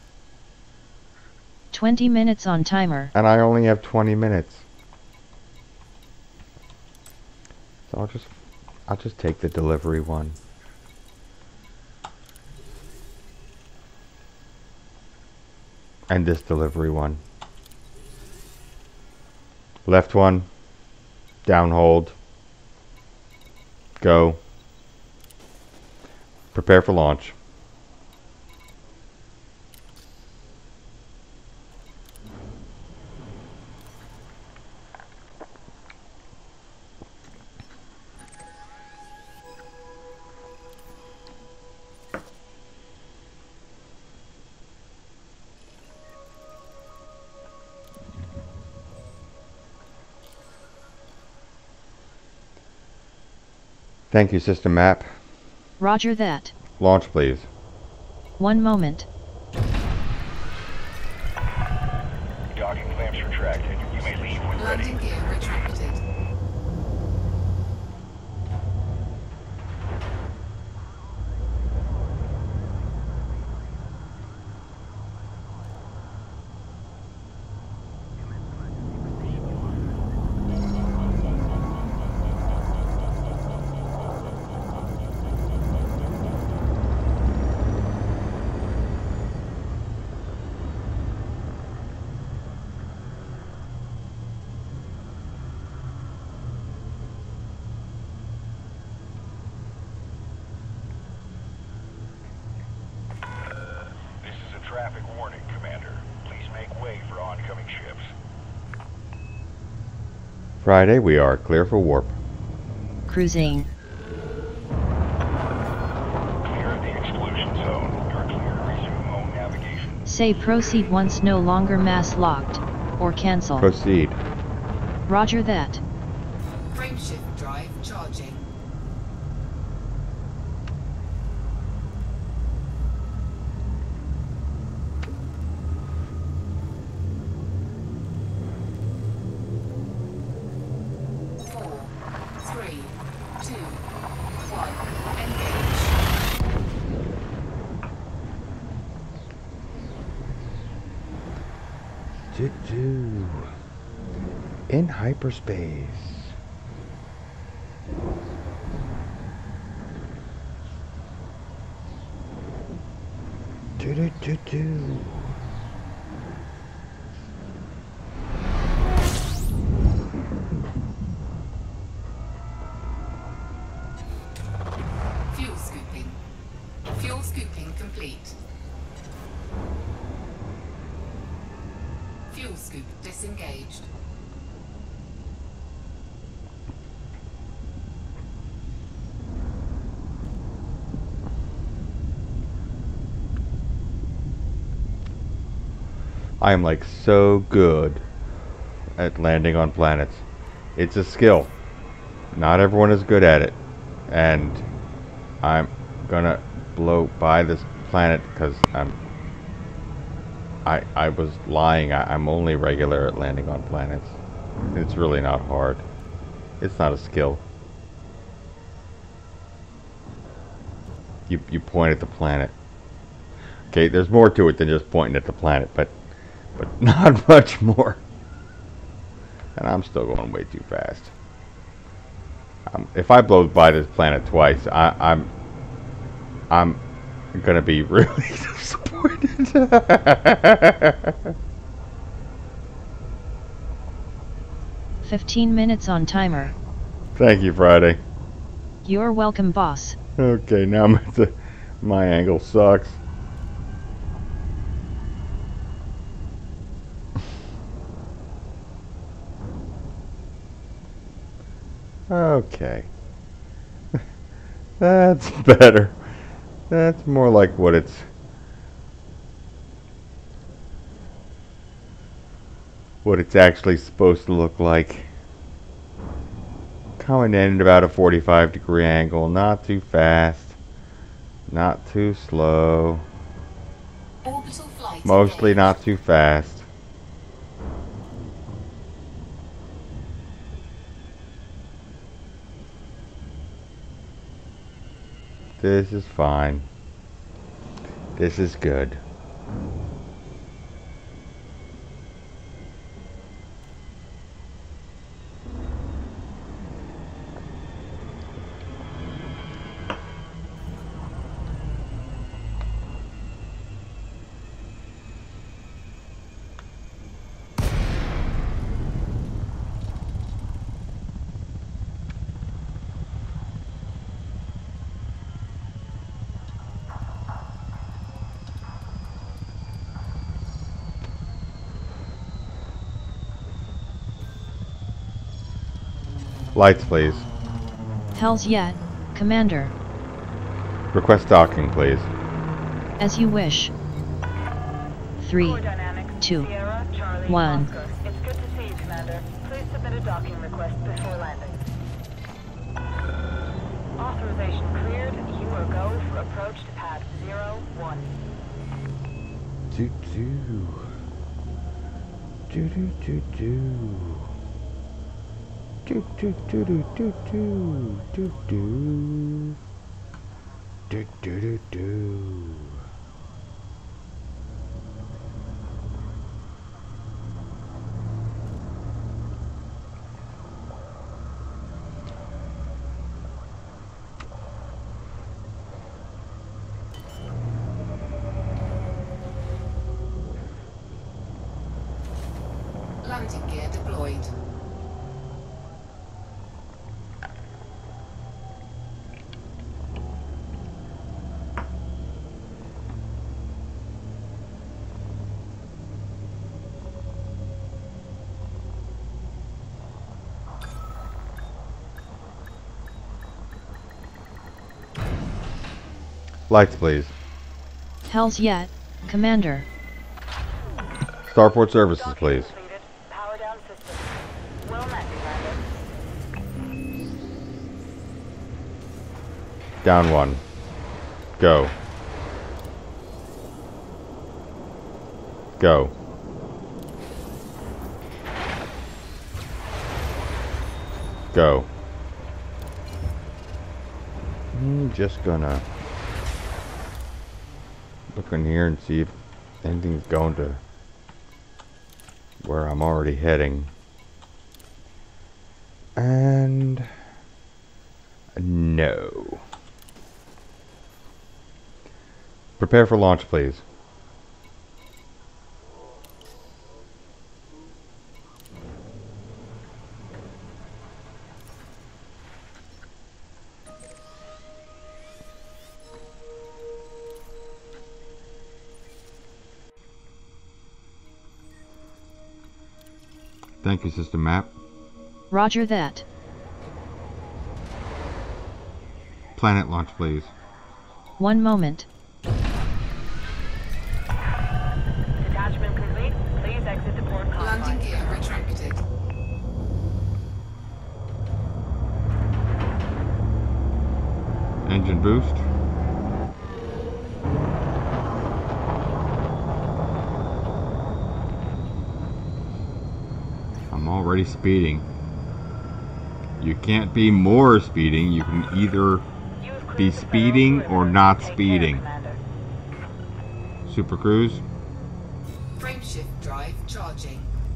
twenty minutes on timer. And I only have twenty minutes. So I'll just I'll just take the delivery one. And this delivery one. Left one. Down hold. Go. Prepare for launch. Thank you, system map. Roger that. Launch, please. One moment. Docking clamps retracted. You may leave when ready. Landing gear retracted. This is a traffic warning, Commander. Please make way for oncoming ships. Friday, we are clear for warp. Cruising. Clear of the exclusion zone. You're clear to resume own navigation. Say proceed once no longer mass locked, or cancel. Proceed. Roger that. Frameshift drive charging. Four, three, two, one, engage. Choo-choo. In hyperspace. Choo-choo-choo-choo. Fuel scooping. Fuel scooping complete. Fuel scoop disengaged. I am like so good at landing on planets. It's a skill. Not everyone is good at it. And I'm gonna blow by this planet because I'm I I was lying. I, I'm only regular at landing on planets. It's really not hard. It's not a skill. You you point at the planet. Okay, there's more to it than just pointing at the planet, but but not much more. And I'm still going way too fast. Um, if I blow by this planet twice, I, I'm I'm gonna be really disappointed. Fifteen minutes on timer. Thank you, Friday. You're welcome, boss. Okay, now I'm at the, my angle sucks. Okay. That's better. That's more like what it's what it's actually supposed to look like. Coming in at about a forty-five degree angle, not too fast, not too slow, Orbital flight mostly engaged. not too fast. This is fine. This is good. Lights, please. Hells yet, Commander. Request docking, please. As you wish. Three, Core Dynamics, two, Sierra, Charlie, one. Oscar. It's good to see you, Commander. Please submit a docking request before landing. Authorization cleared. You are go for approach to pad zero one. Do do. Do do do do. Do do do do do do do do. Do do do do. Landing gear deployed. Lights, please. Hells yet, Commander. Starport services, Docking please. completed. Power down system. Well met, Commander. Down one. Go. Go. Go. I'm just gonna look in here and see if anything's going to where I'm already heading. And no. Prepare for launch, please. Thank you, System Map. Roger that. Planet launch, please. One moment. Detachment complete. Please exit the port Landing confines. gear retracted. Engine boost. I'm already speeding. You can't be more speeding. You can either Use be cruise speeding control or perimeter. not Take care, speeding. Commander. Super Cruise. Frameshift drive charging.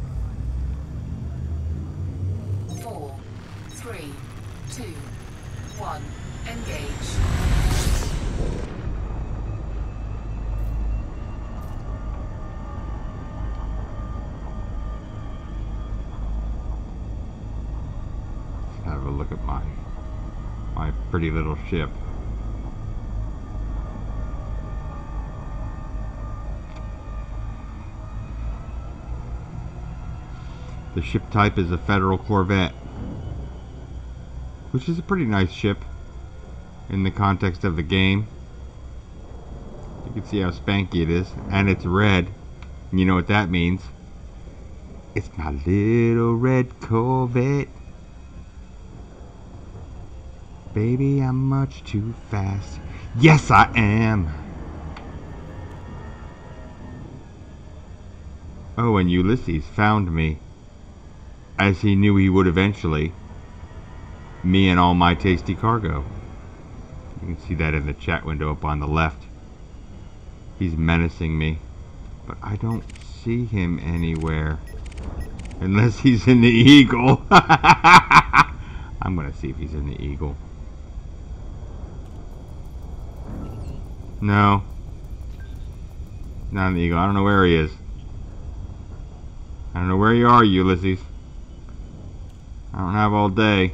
Four, three, two, one. Engage. Have a look at my my pretty little ship. The ship type is a Federal Corvette, which is a pretty nice ship in the context of the game. You can see how spanky it is, and it's red. And you know what that means? It's my little red Corvette. Baby, I'm much too fast. Yes, I am. Oh, and Ulysses found me, as he knew he would eventually. Me and all my tasty cargo. You can see that in the chat window up on the left. He's menacing me, but I don't see him anywhere. Unless he's in the Eagle. I'm gonna see if he's in the Eagle. No. Not in the Eagle. I don't know where he is. I don't know where you are, Ulysses. I don't have all day.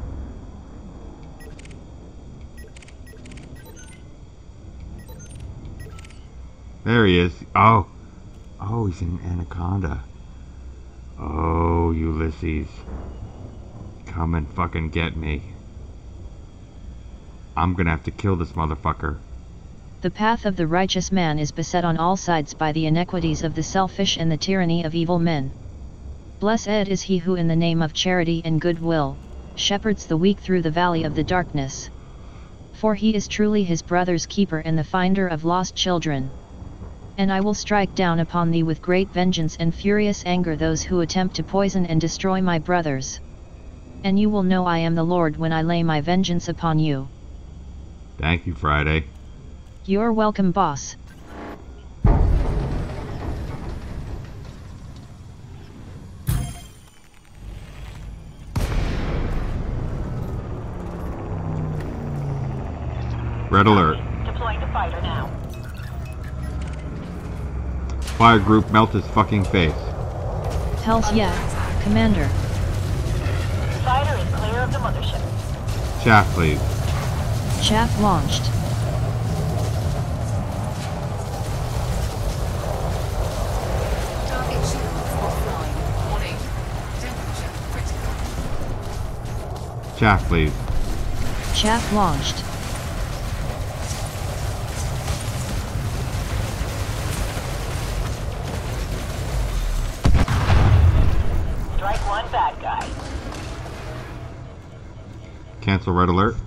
There he is. Oh. Oh, he's in Anaconda. Oh, Ulysses. Come and fucking get me. I'm gonna have to kill this motherfucker. The path of the righteous man is beset on all sides by the iniquities of the selfish and the tyranny of evil men. Blessed is he who in the name of charity and goodwill, shepherds the weak through the valley of the darkness. For he is truly his brother's keeper and the finder of lost children. And I will strike down upon thee with great vengeance and furious anger those who attempt to poison and destroy my brothers. And you will know I am the Lord when I lay my vengeance upon you. Thank you, Friday. You're welcome, boss. Red alert. Deploying the fighter now. Fire group, melt his fucking face. Hells yeah, Commander. Fighter is clear of the mothership. Shaft, please. Chaff launched. Target shields offline. Warning. Temperature critical. Shaft, please. Chaff launched. Strike one bad guy. Cancel red alert.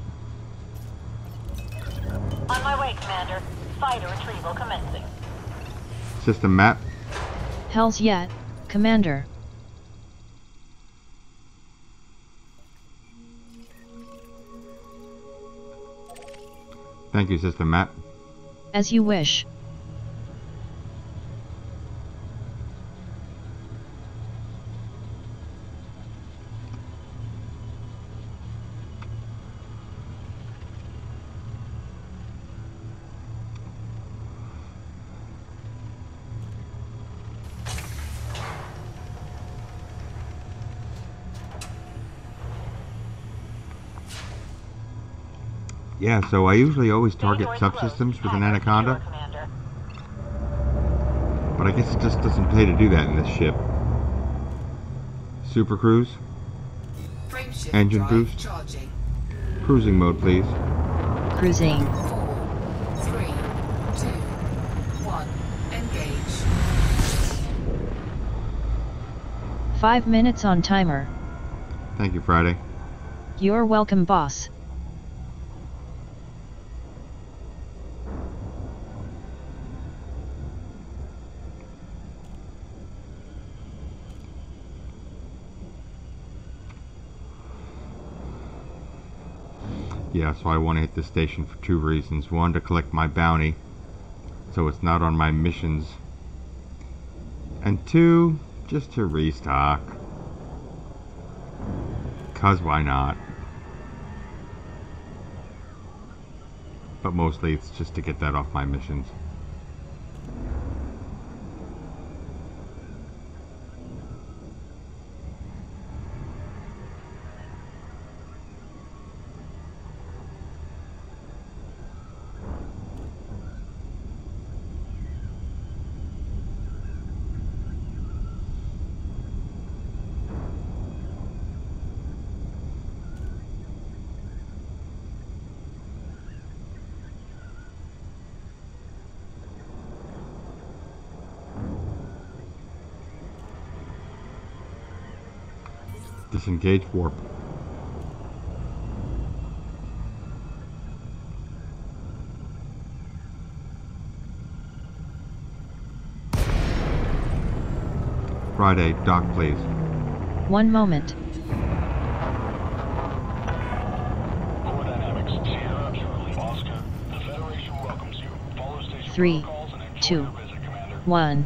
On my way, Commander. Fighter retrieval commencing. System map. Hells yeah, Commander. Thank you, system map. As you wish. Yeah, so I usually always target Territory's subsystems closed. with an Pattern Anaconda, secure, Commander. but I guess it just doesn't pay to do that in this ship. Super Cruise. Frameshift Engine drive boost. charging. Cruising mode, please. Cruising. Four, three, two, one. Engage. Five minutes on timer. Thank you, Friday. You're welcome, boss. Yeah, so I want to hit this station for two reasons. One, to collect my bounty, so it's not on my missions. And two, just to restock. 'Cause why not? But mostly it's just to get that off my missions. Disengage warp. Friday, dock please. One moment. Core Dynamics, Sierra, Charlie, Oscar. The Federation welcomes you. Follow station Three, protocols and enjoy two, your visit, Commander. One.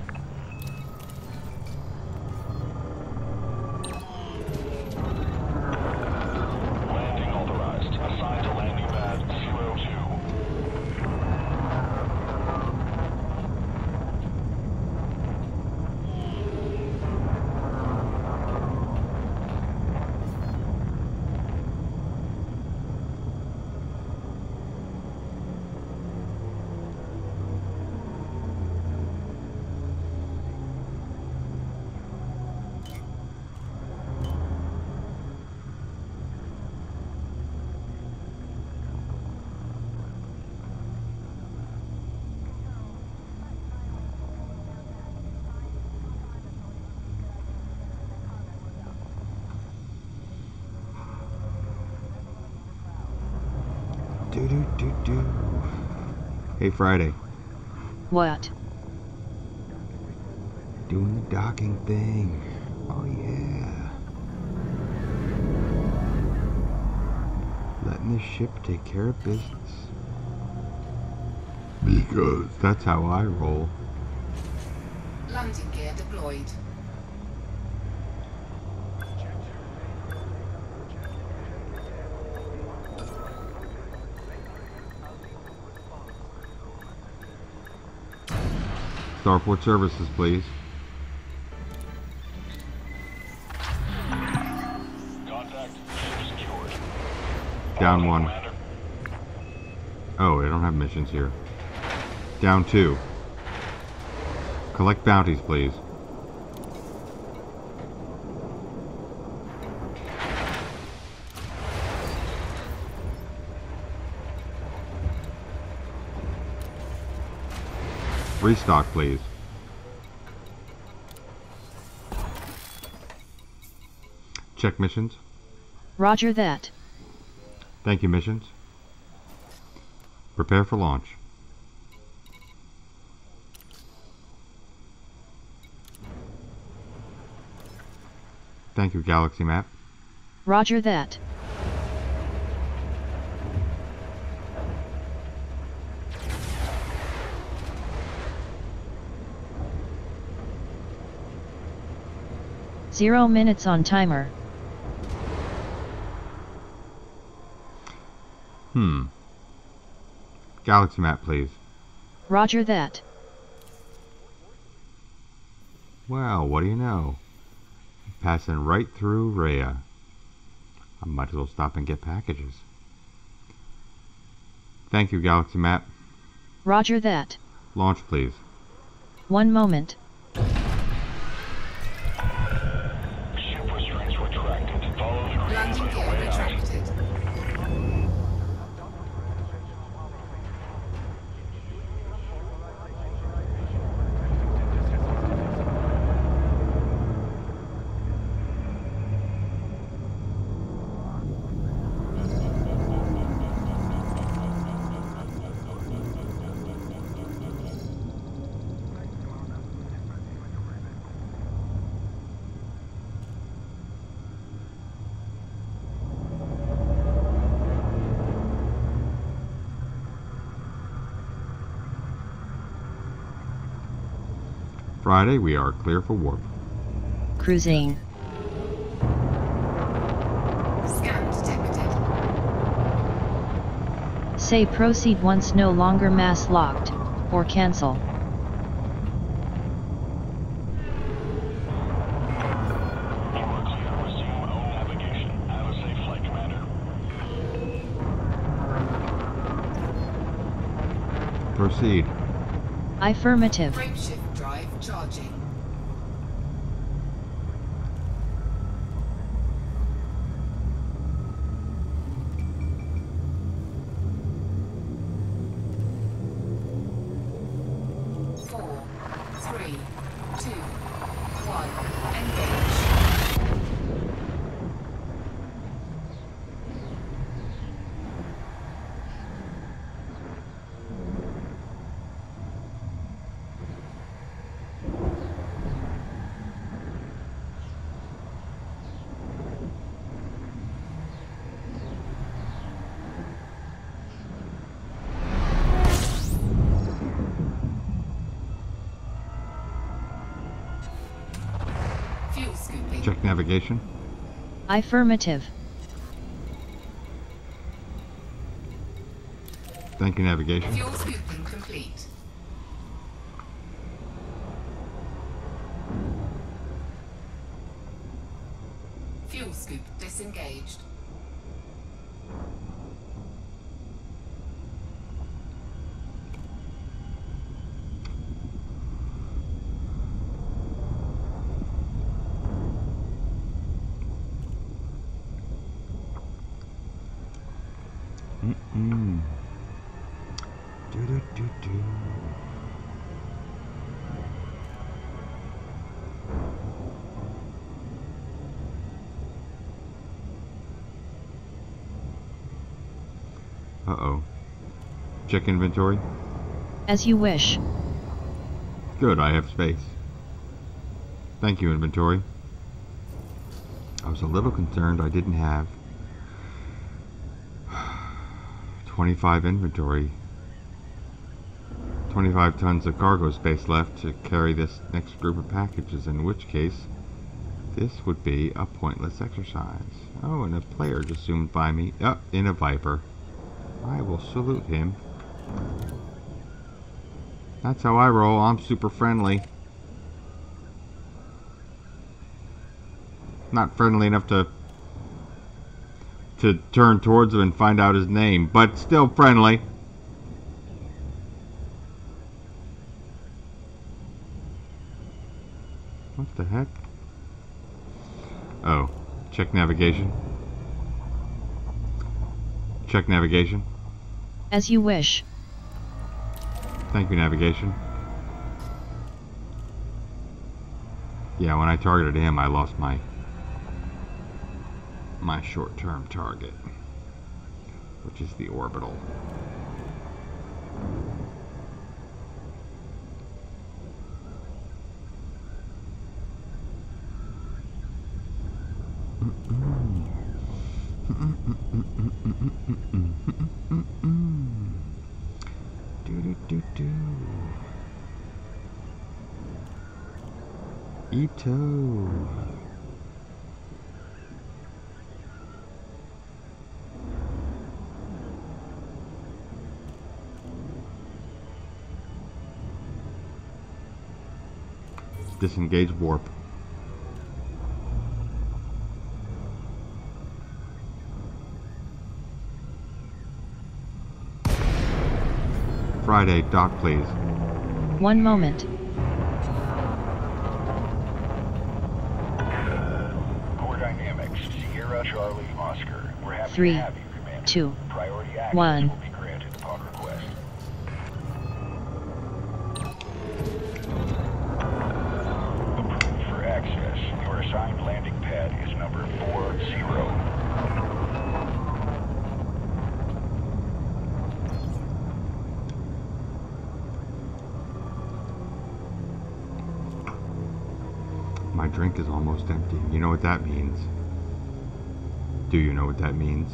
Landing authorized. Assigned to landing pad zero two. Do do do do. Hey, Friday. What? Doing the docking thing. Oh yeah. Letting the ship take care of business. Because that's how I roll. Landing gear deployed. Starport services, please. Contact. Ship secured. Down one. Commander. Oh, I don't have missions here. Down two. Collect bounties, please. Restock, please. Check missions. Roger that. Thank you, missions. Prepare for launch. Thank you, Galaxy Map. Roger that. Zero minutes on timer. Hmm. Galaxy Map, please. Roger that. Well, what do you know? Passing right through Rhea. I might as well stop and get packages. Thank you, Galaxy Map. Roger that. Launch, please. One moment. Ship restraints retracted. Follow the green Landing light gear way out. retracted. Friday, we are clear for warp. Cruising. Scan detected. Say proceed once no longer mass locked, or cancel. You are clear. Resume O navigation. Have a safe flight, Commander. Proceed. Affirmative. Frameshift drive charging. Four, three, two, one, engage. Fuel scooping. Check navigation. Affirmative. Thank you, navigation. Fuel scooping complete. Fuel scoop disengaged. Mm-mm. Do-do-do-do. Uh-oh. Check inventory. As you wish. Good, I have space. Thank you, inventory. I was a little concerned I didn't have twenty-five inventory. twenty-five tons of cargo space left to carry this next group of packages, in which case this would be a pointless exercise. Oh, and a player just zoomed by me. Oh, in a Viper. I will salute him. That's how I roll. I'm super friendly. Not friendly enough to to turn towards him and find out his name, but still friendly. What the heck? Oh, check navigation. Check navigation. As you wish. Thank you, navigation. Yeah, when I targeted him, I lost my my short-term target, which is the orbital. Do do do do. Ito. Disengage warp. Friday, dock please. One moment. Core Dynamics, Sierra Charlie Oscar. We're happy Three, to have you, Commander. two, Priority access one. will be granted upon request. Approved for access. Your assigned landing pad is number four zero. My drink is almost empty. You know what that means? Do you know what that means?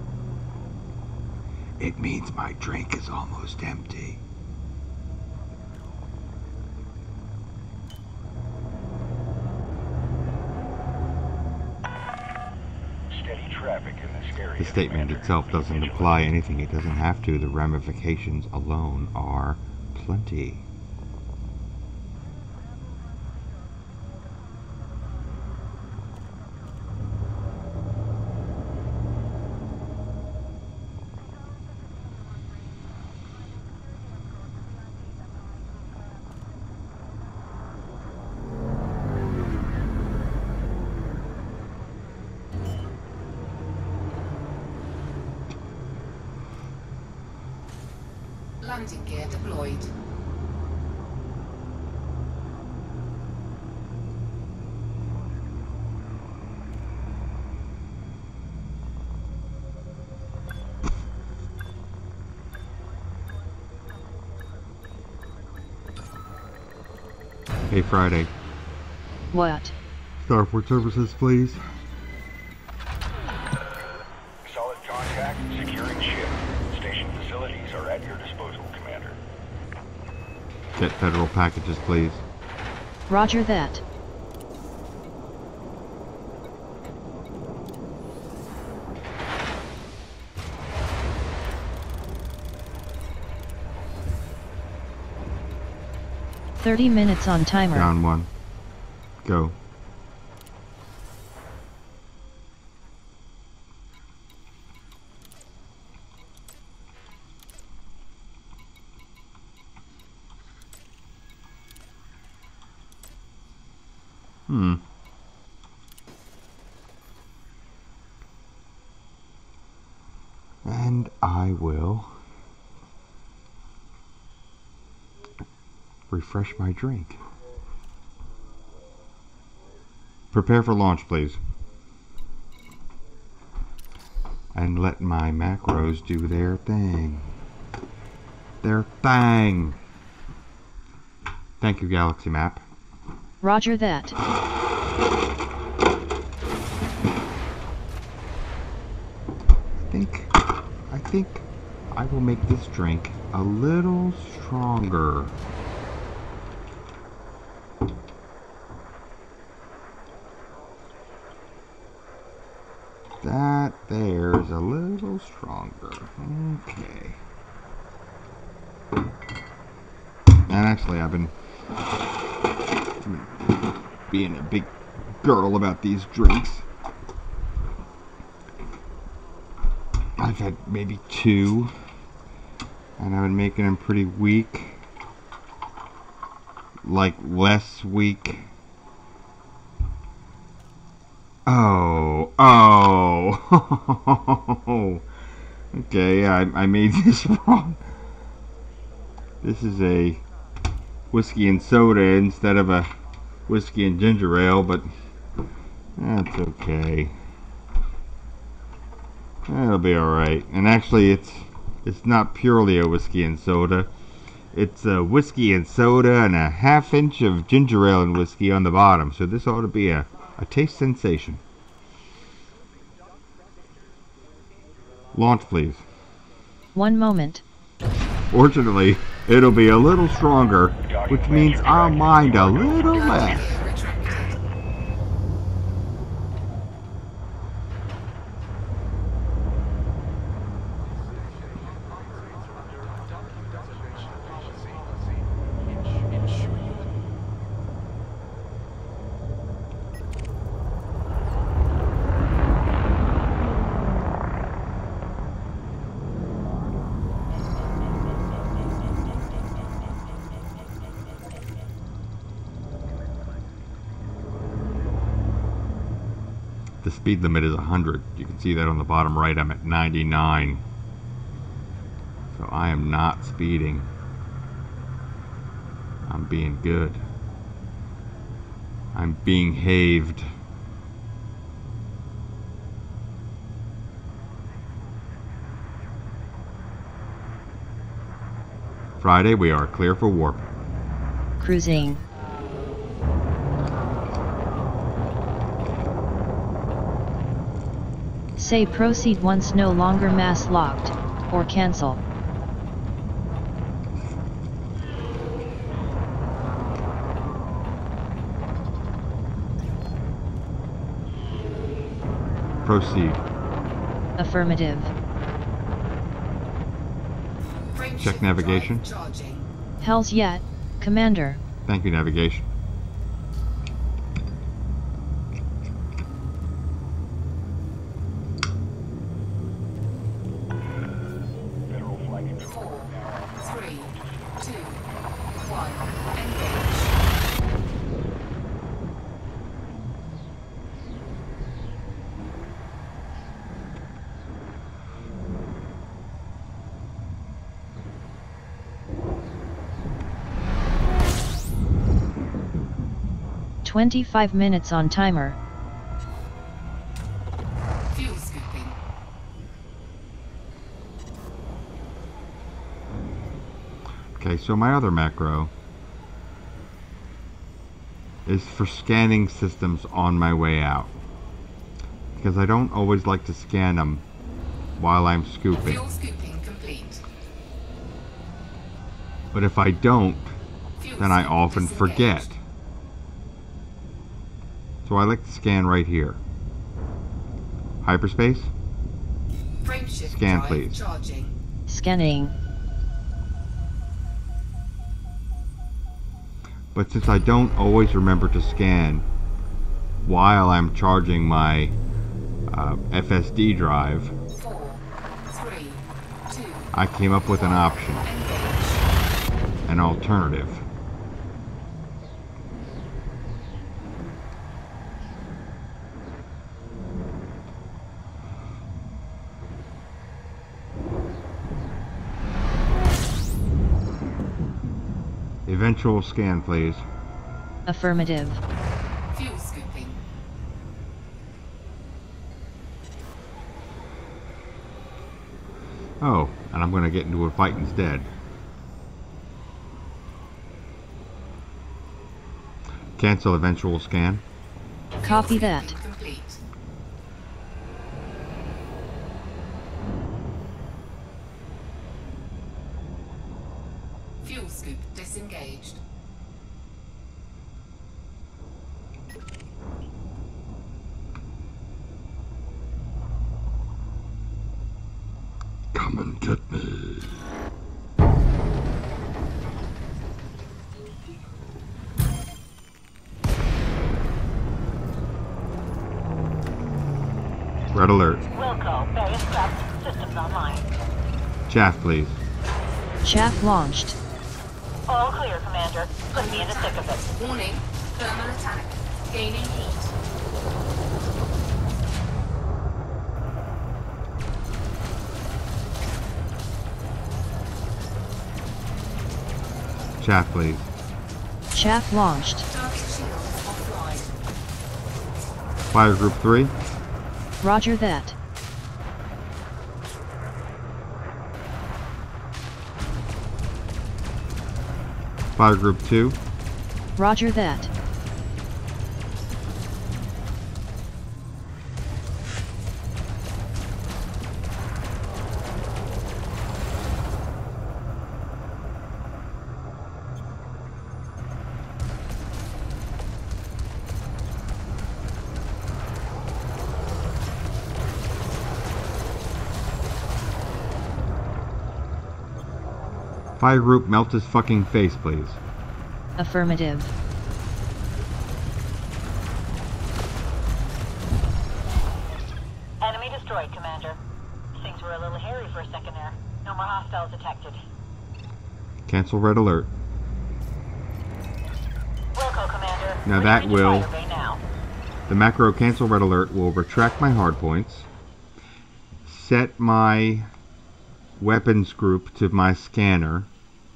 It means my drink is almost empty. Steady traffic in this area. The statement Commander. itself Be doesn't vigilant. imply anything. It doesn't have to. The ramifications alone are plenty. Landing gear deployed. Hey, Friday. What? Starport services, please. Solid contact, securing ship. Station facilities are at your disposal, Commander. Get federal packages, please. Roger that. Thirty minutes on timer. Down one. Go. Hmm. And I will refresh my drink. Prepare for launch, please. and let my macros do their thing. Their thing. Thank you, Galaxy Map. Roger that. I think, I think I will make this drink a little stronger. That there's a little stronger. Okay. And actually, I've been, I've been being a big girl about these drinks. I've had maybe two, and I've been making them pretty weak, like less weak. Oh, oh, okay, yeah, I, I made this wrong. This is a whiskey and soda instead of a whiskey and ginger ale, but that's okay. That'll be alright. And actually, it's it's not purely a whiskey and soda. It's a whiskey and soda and a half inch of ginger ale and whiskey on the bottom. So this ought to be a, a taste sensation. Launch, please. One moment. Fortunately, it'll be a little stronger, which means I'll mind a little less. Retracted. The speed limit is one hundred. You can see that on the bottom right. I'm at ninety-nine. So I am not speeding. I'm being good. I'm being haved. Friday, we are clear for warp. Cruising. Say proceed once no longer mass locked, or cancel. Proceed. Affirmative. Frame Check shift navigation. drive charging. Hells yet, Commander. Thank you, navigation. Four, three, two, one. Engage. twenty-five minutes on timer. Fuel scooping. Okay, so my other macro is for scanning systems on my way out, because I don't always like to scan them while I'm scooping. Fuel scooping complete. But if I don't, Fuel then I scoop often disengaged. forget. So I like to scan right here. Hyperspace, Frame shift Scan, drive please. charging. Scanning. but since I don't always remember to scan while I'm charging my uh, F S D drive, Four, three, two, I came up with an option, engage. an alternative. Eventual scan, please. Affirmative. Fuel scooping. Oh, and I'm going to get into a fight instead. Cancel eventual scan. Copy that. Complete. Fuel scoop disengaged. Come and get me. Red alert. Wilco, bay is prepped. Systems online. Chaff, please. Chaff launched. All clear, Commander. Put me in the thick of it. Warning. Thermal attack. Gaining heat. Chaff, please. Chaff launched. Target shields offline. Fire group three. Roger that. Fire group two. Roger that. Fire group, melt his fucking face, please. Affirmative. Enemy destroyed, Commander. Things were a little hairy for a second there. No more hostiles detected. Cancel red alert. Wilco, Commander. Now that Return to will- fire bay now. The macro cancel red alert will retract my hardpoints, set my weapons group to my scanner,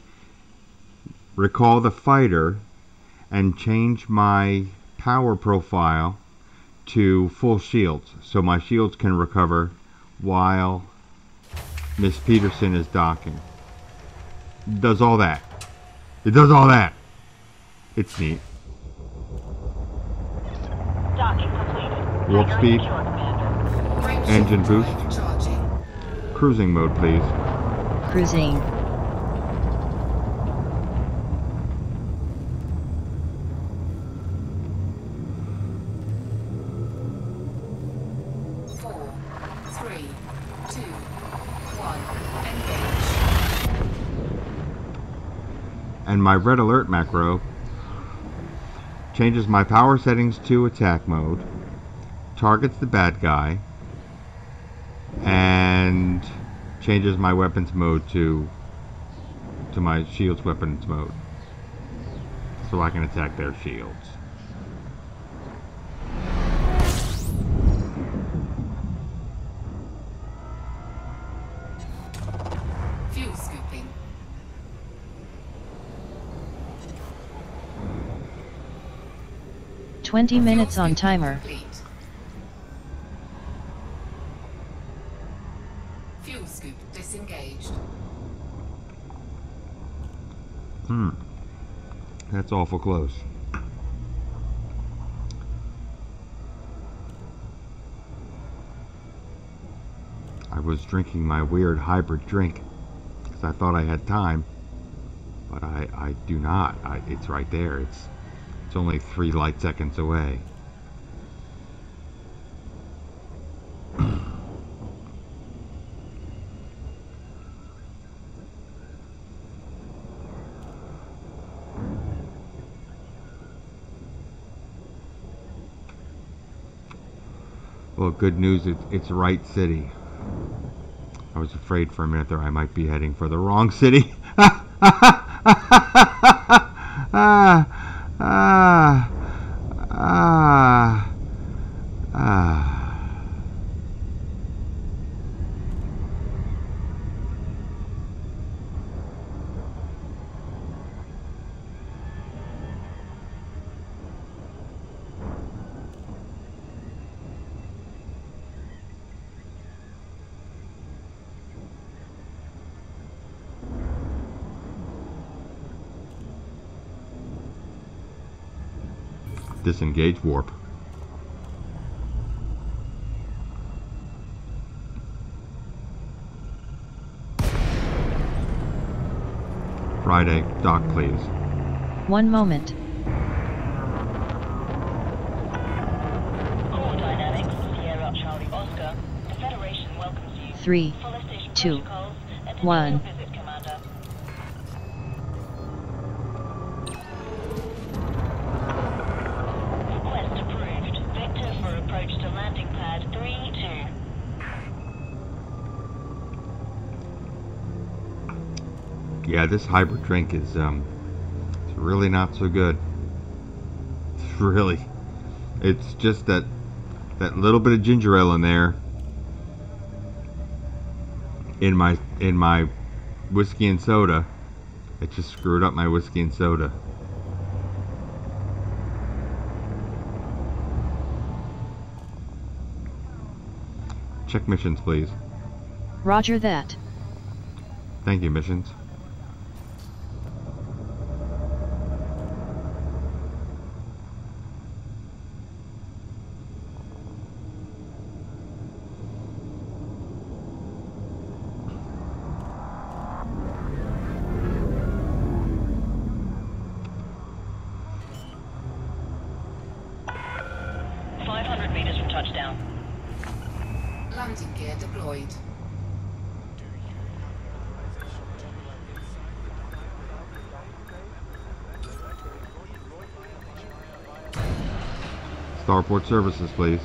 recall the fighter, and change my power profile to full shields so my shields can recover while Miss Peterson is docking. It does all that. It does all that. It's neat. Docking completed. Warp Hangar speed. secure, Commander. Brake Engine shield boost. drive charging. Cruising mode, please. Cruising. Four, three, two, one. Engage. And my red alert macro changes my power settings to attack mode, targets the bad guy, and changes my weapons mode to to my shields weapons mode so I can attack their shields. Fuel scooping. Twenty minutes Fuel on scooping timer. complete. Fuel scoop disengaged. Hmm. That's awful close. I was drinking my weird hybrid drink because I thought I had time, but I, I do not. I, it's right there. It's it's only three light seconds away. Well, good news, it, it's right city. I was afraid for a minute there I might be heading for the wrong city. ah, ah, ah, ah, ah. Disengage warp. Friday, dock please. One moment. Core dynamics, Sierra Charlie Oscar. The Federation welcomes you. Three, Follow station two, protocols and one. your visit, Commander. Request approved. Vector for approach to landing pad three two. Yeah, this hybrid drink is um, it's really not so good. It's really, it's just that that little bit of ginger ale in there in my in my whiskey and soda. It just screwed up my whiskey and soda. Check missions, please. Roger that. Thank you, missions. five hundred meters from touchdown. Landing gear deployed. Starport services, please.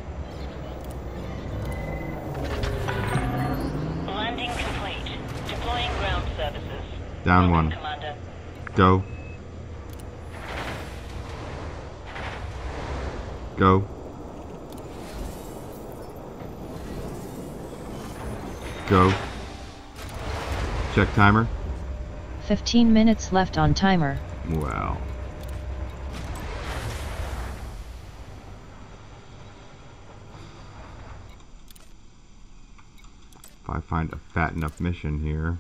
Landing complete. Deploying ground services. Down Welcome, one. Commander. Go. Go. Go. Check timer. Fifteen minutes left on timer. Wow. If I find a fat enough mission here,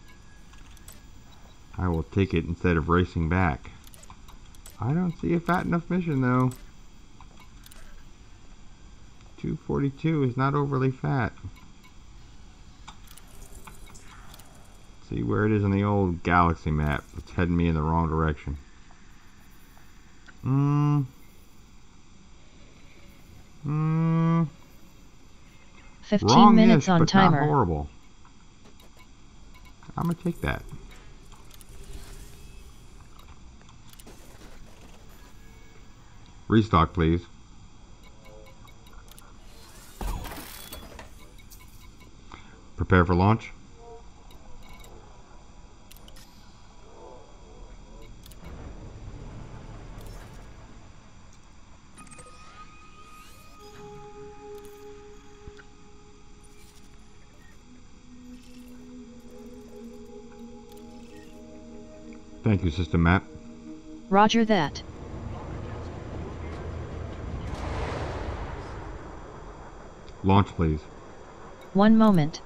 I will take it instead of racing back. I don't see a fat enough mission though. two forty-two is not overly fat. See where it is on the old galaxy map. It's heading me in the wrong direction. Mmm. Mmm. Fifteen minutes on but timer. Not horrible. I'm gonna take that. Restock, please. Prepare for launch. Thank you, system map. Roger that. Launch, please. One moment.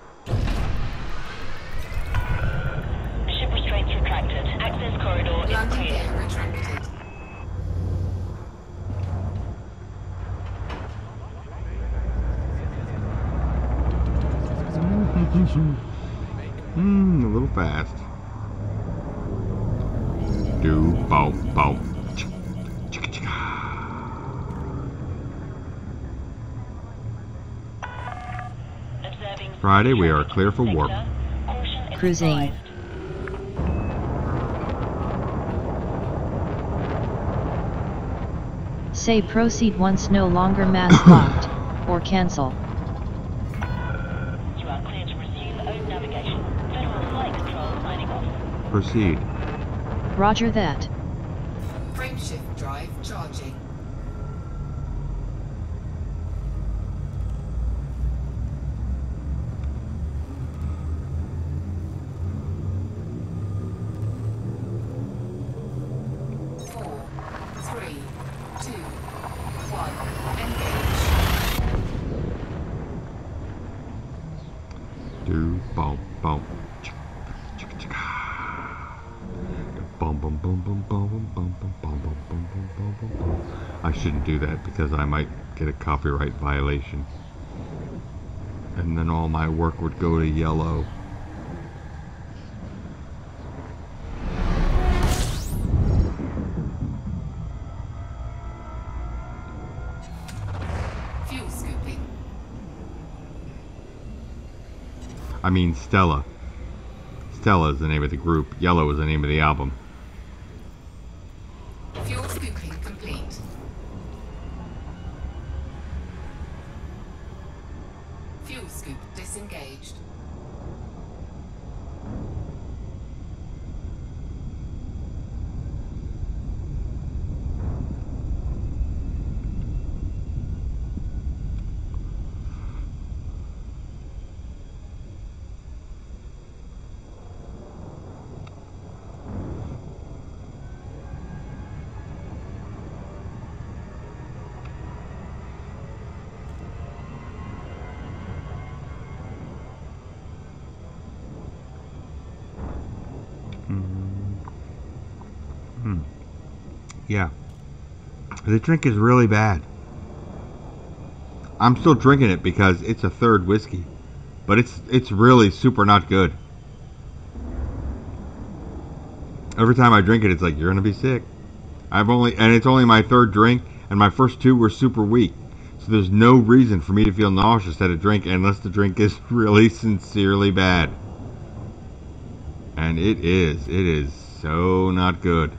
Ship restraints retracted. Access corridor is Landing clear. gear retracted. Hmm, a little fast. Do bow bow. Chicka chicka. Observing Friday, we are clear for warp. Caution is Cruising. advised. Say proceed once no longer mask locked, or cancel. You are clear to resume own navigation. Federal Flight Control signing off. Proceed. Roger that. Frameshift drive charging. Four, three, two, one. Engage. Do bow bow. Chicka chicka chicka. Boom, boom, boom, boom, boom, boom, boom, boom, boom, boom, boom, boom, boom, boom. I shouldn't do that because I might get a copyright violation. And then all my work would go to yellow. Fuel scooping. I mean Stella. Stella is the name of the group. Yellow is the name of the album. Fuel scooping complete. Fuel scoop disengaged. Hmm. Yeah. The drink is really bad. I'm still drinking it because it's a third whiskey. But it's it's really super not good. Every time I drink it, it's like, you're gonna be sick. I've only and it's only my third drink, and my first two were super weak. So there's no reason for me to feel nauseous at a drink unless the drink is really sincerely bad. And it is. It is so not good.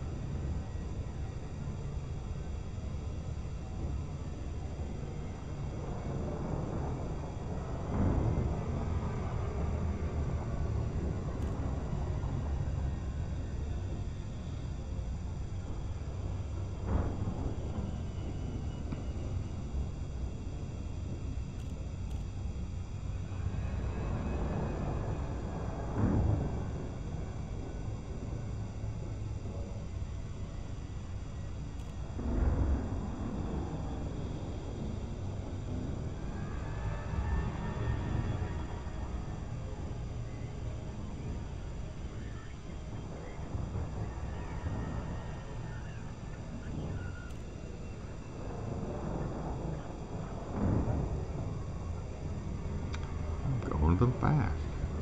Going them fast.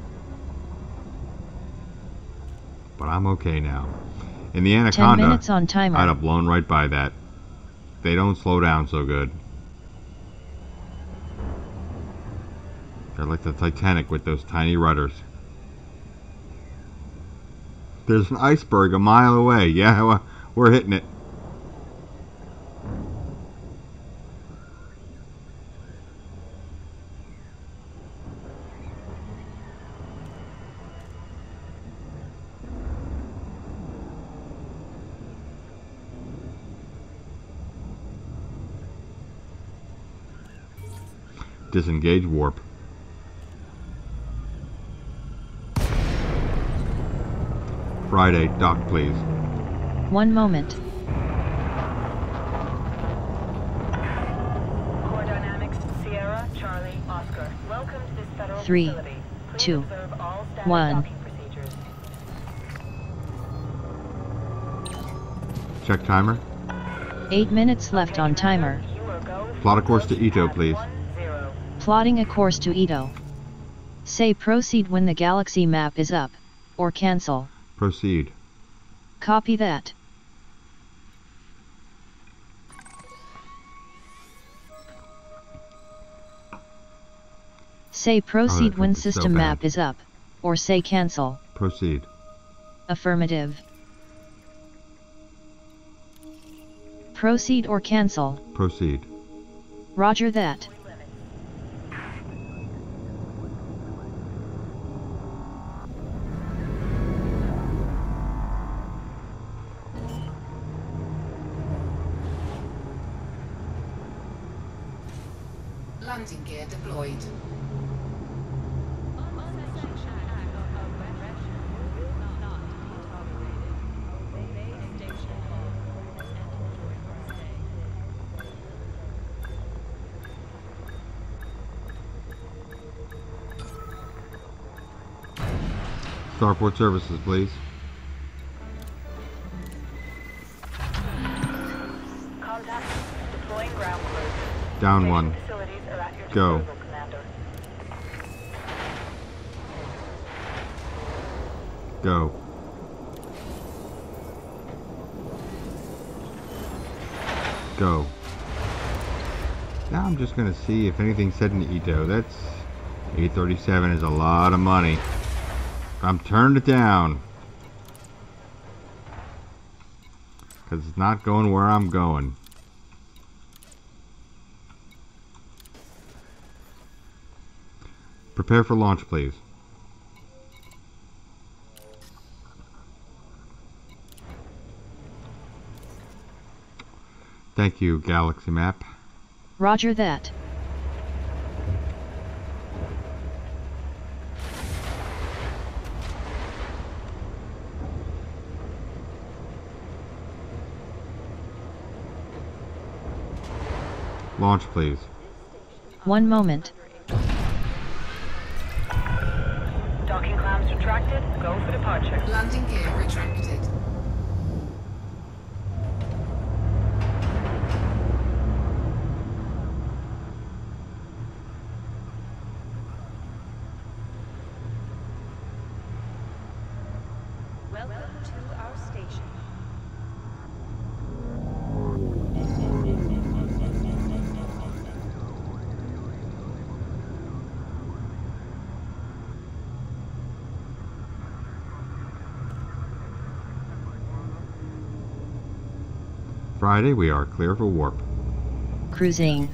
But I'm okay now. In the Anaconda, ten minutes on timer. I'd have blown right by that. They don't slow down so good. They're like the Titanic with those tiny rudders. There's an iceberg a mile away. Yeah, we're hitting it. Disengage warp. Friday, dock please. One moment. Core Dynamics, Sierra, Charlie, Oscar. Welcome to this federal Three, facility. Please two, observe all standard one. docking procedures. Check timer. Eight minutes left on timer. You are go. Plot a course to Ito, please. One, zero. Plotting a course to Ito. Say proceed when the galaxy map is up, or cancel. Proceed. Copy that. Say proceed Oh, when it's so system bad. map is up, or say cancel. Proceed. Affirmative. Proceed or cancel. Proceed. Roger that. Landing gear deployed. Starport services, please. Down Station one. facilities are at your Go. disposal, Commander. Go. Go. Now I'm just gonna see if anything said in Ito. That's eight thirty-seven is a lot of money. I'm turned it down. Cause it's not going where I'm going. Prepare for launch, please. Thank you, Galaxy Map. Roger that. Launch, please. One moment. Docking clamps retracted. Go for departure. Landing gear retracted. Welcome to our station. Friday, we are clear for warp. Cruising.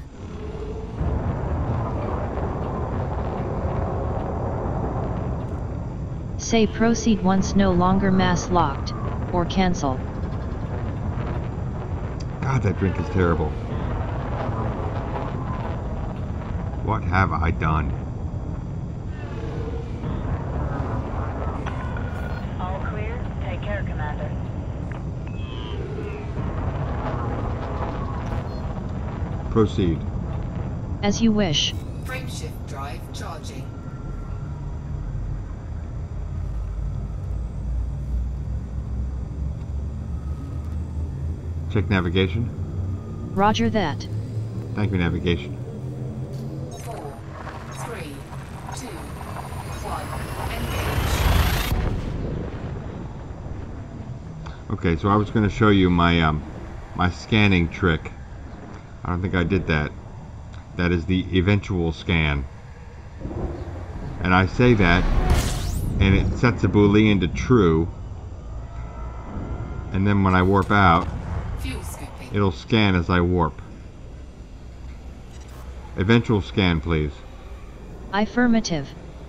Say proceed once no longer mass locked, or cancel. God, that drink is terrible. What have I done? All clear. Take care, Commander. Proceed. As you wish. Frameshift drive charging. Check navigation. Roger that. Thank you, navigation. Four, three, two, one. Engage. Okay, so I was going to show you my um, my scanning trick. I don't think I did that. That is the eventual scan. And I say that, and it sets a Boolean to true. And then when I warp out, Fuel scooping. it'll scan as I warp. Eventual scan, please. Affirmative.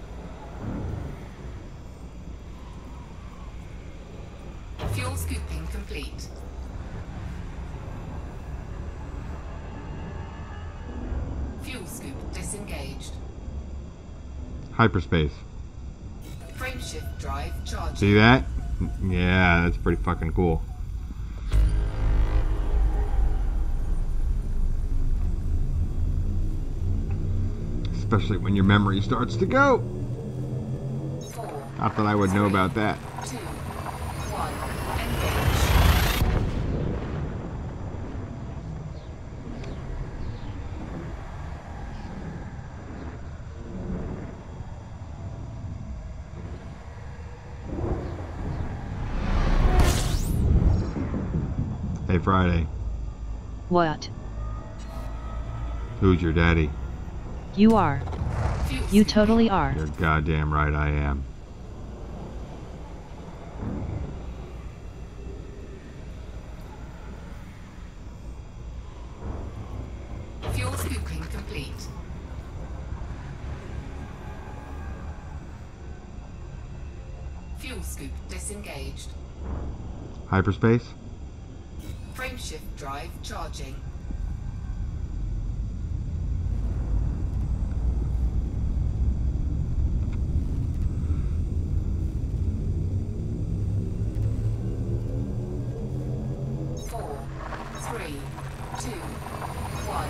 Fuel scooping complete. Fuel scoop disengaged. Hyperspace. Frameshift drive charging. See that? Yeah, that's pretty fucking cool. Especially when your memory starts to go. Four, Not that I would know about that. two, one. Engage. Hey, Friday. What? Who's your daddy? You are. Fuel You scooping. totally are. You're goddamn right I am. Fuel scooping complete. Fuel scoop disengaged. Hyperspace? Frameshift drive charging. Four, three, two, one.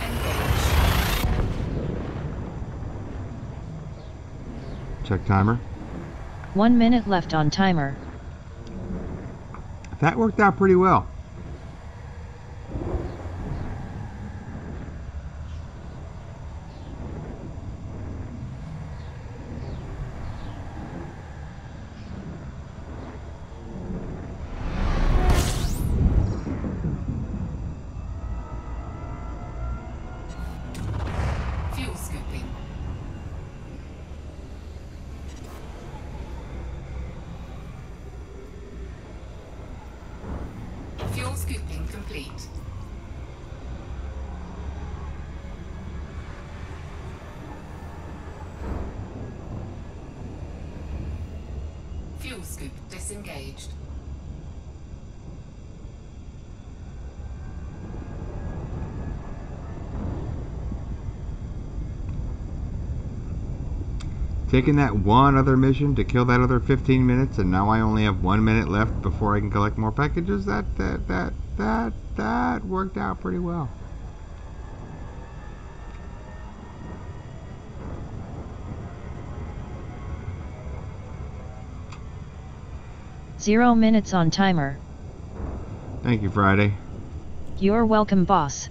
Engage. Check timer. One minute left on timer. That worked out pretty well. complete. Fuel scoop disengaged. Taking that one other mission to kill that other fifteen minutes, and now I only have one minute left before I can collect more packages. That that that that that worked out pretty well. Zero minutes on timer. Thank you, Friday. You're welcome, boss.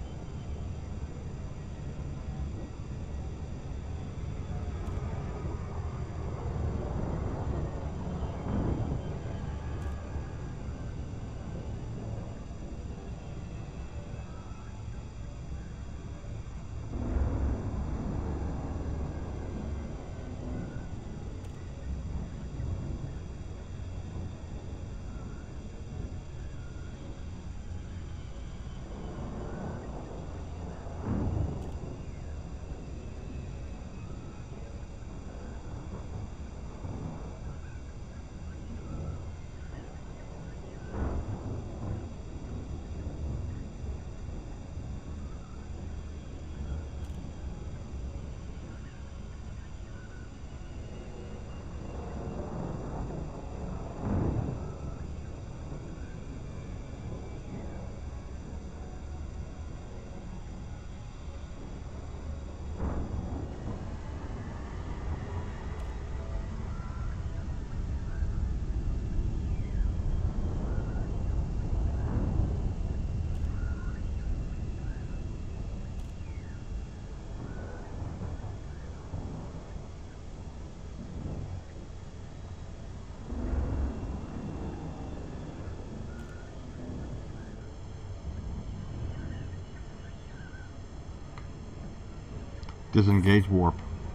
Disengage warp.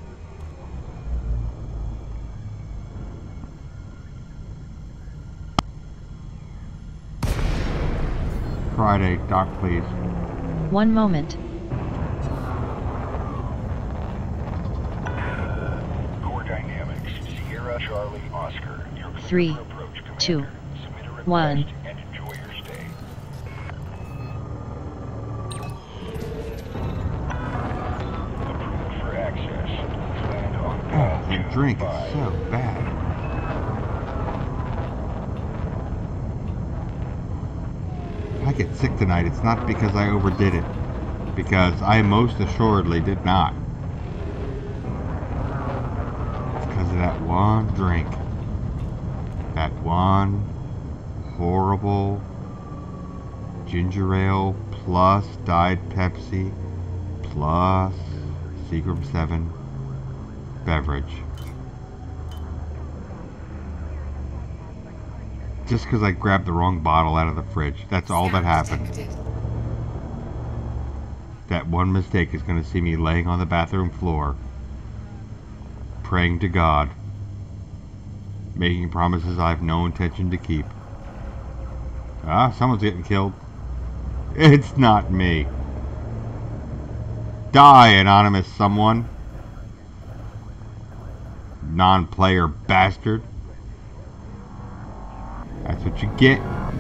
Friday, dock please. One moment. Core dynamics. Sierra Charlie Oscar. You're clear Three, for approach, Commander. two, Submit a request one. and enjoy your stay. Approved for access. Land on Oh, path the two drink is five. so bad. If I get sick tonight, it's not because I overdid it. Because I most assuredly did not. It's because of that one drink. That one horrible ginger ale plus Diet Pepsi plus Seagram seven beverage. Just because I grabbed the wrong bottle out of the fridge. That's all that happened. Detected. That one mistake is going to see me laying on the bathroom floor, praying to God, making promises I have no intention to keep. Ah, someone's getting killed. It's not me. Die, anonymous someone. Non-player bastard. That's what you get.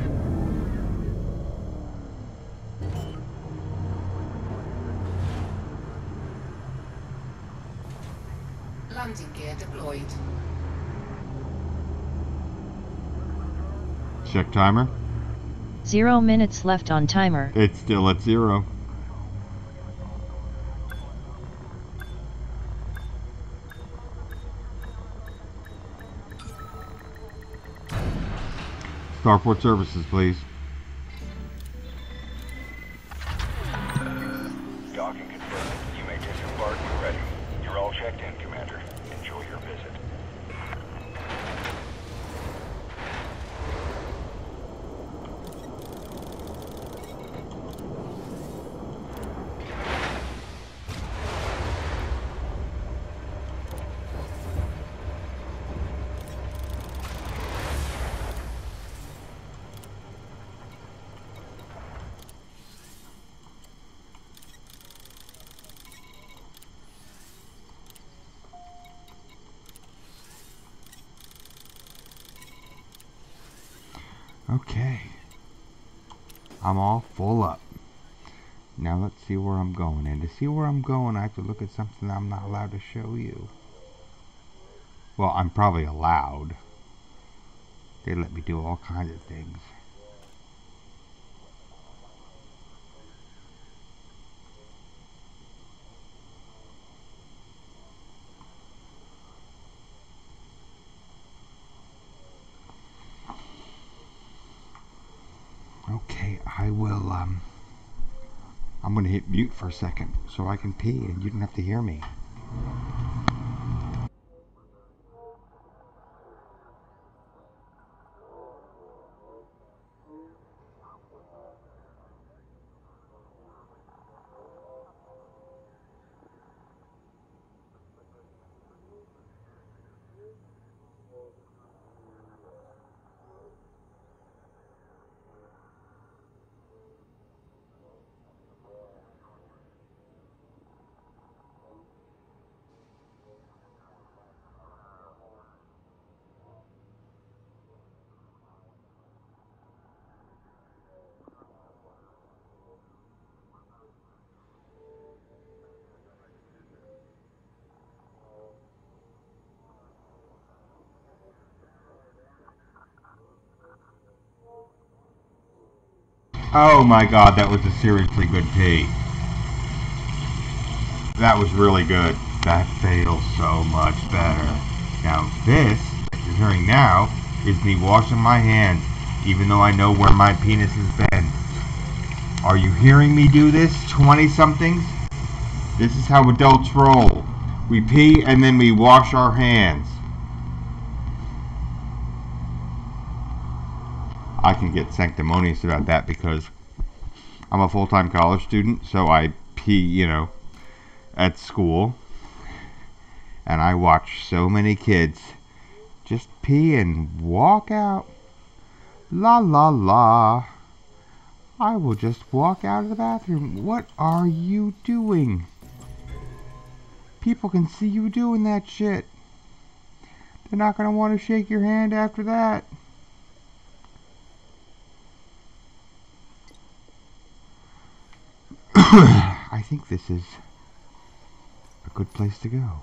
Landing gear deployed. Check timer. Zero minutes left on timer. It's still at zero. Starport services, please. Docking confirmed. You may disembark when ready. You're all checked in, Commander. Enjoy your visit. Okay. I'm all full up. Now let's see where I'm going. And to see where I'm going, I have to look at something I'm not allowed to show you. Well, I'm probably allowed. They let me do all kinds of things. Okay, I will, um, I'm going to hit mute for a second so I can pee and you don't have to hear me. Oh my god, that was a seriously good pee. That was really good. That feels so much better. Now this, that you're hearing now, is me washing my hands, even though I know where my penis has been. Are you hearing me do this, twenty-somethings? This is how adults roll. We pee and then we wash our hands. I can get sanctimonious about that because I'm a full-time college student, so I pee, you know, at school. And I watch so many kids just pee and walk out. La la la. I will just walk out of the bathroom. What are you doing? People can see you doing that shit. They're not going to want to shake your hand after that. I think this is a good place to go.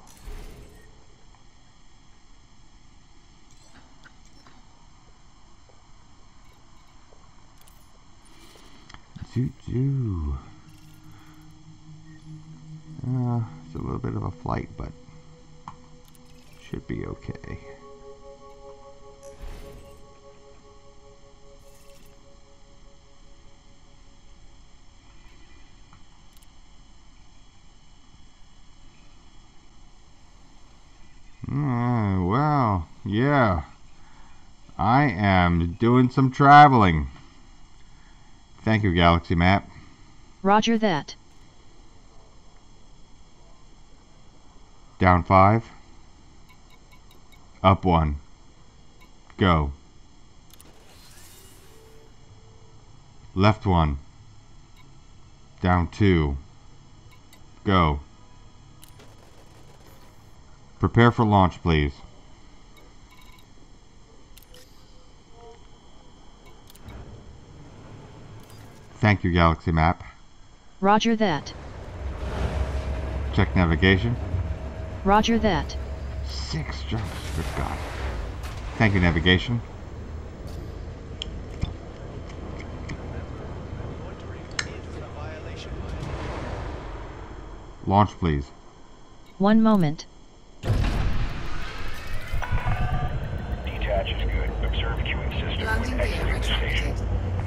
Zoo-zoo. Uh, it's a little bit of a flight, but should be okay. Uh, well, yeah. I am doing some traveling. Thank you, Galaxy Map. Roger that. Down five. Up one. Go. Left one. Down two. Go. Prepare for launch, please. Thank you, Galaxy Map. Roger that. Check navigation. Roger that. Six jumps, good God. Thank you, navigation. Launch, please. One moment. Detach is good. Observe queuing system. Landing gear Exiting the station. retracted.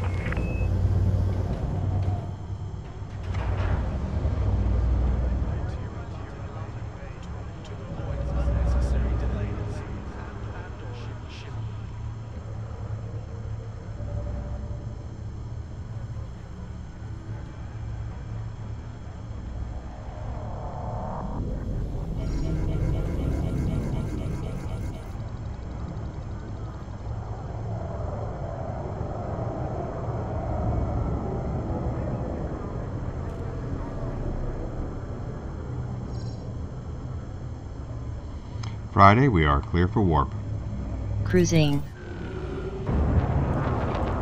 Friday, we are clear for warp. Cruising. Check navigation. Roger that. Check navigation. Thank you, navigation. Launch, please. Roger that. One. Go. Left one. Down two. Go. Prepare for launch, please. Thank you, navigation. Cruising.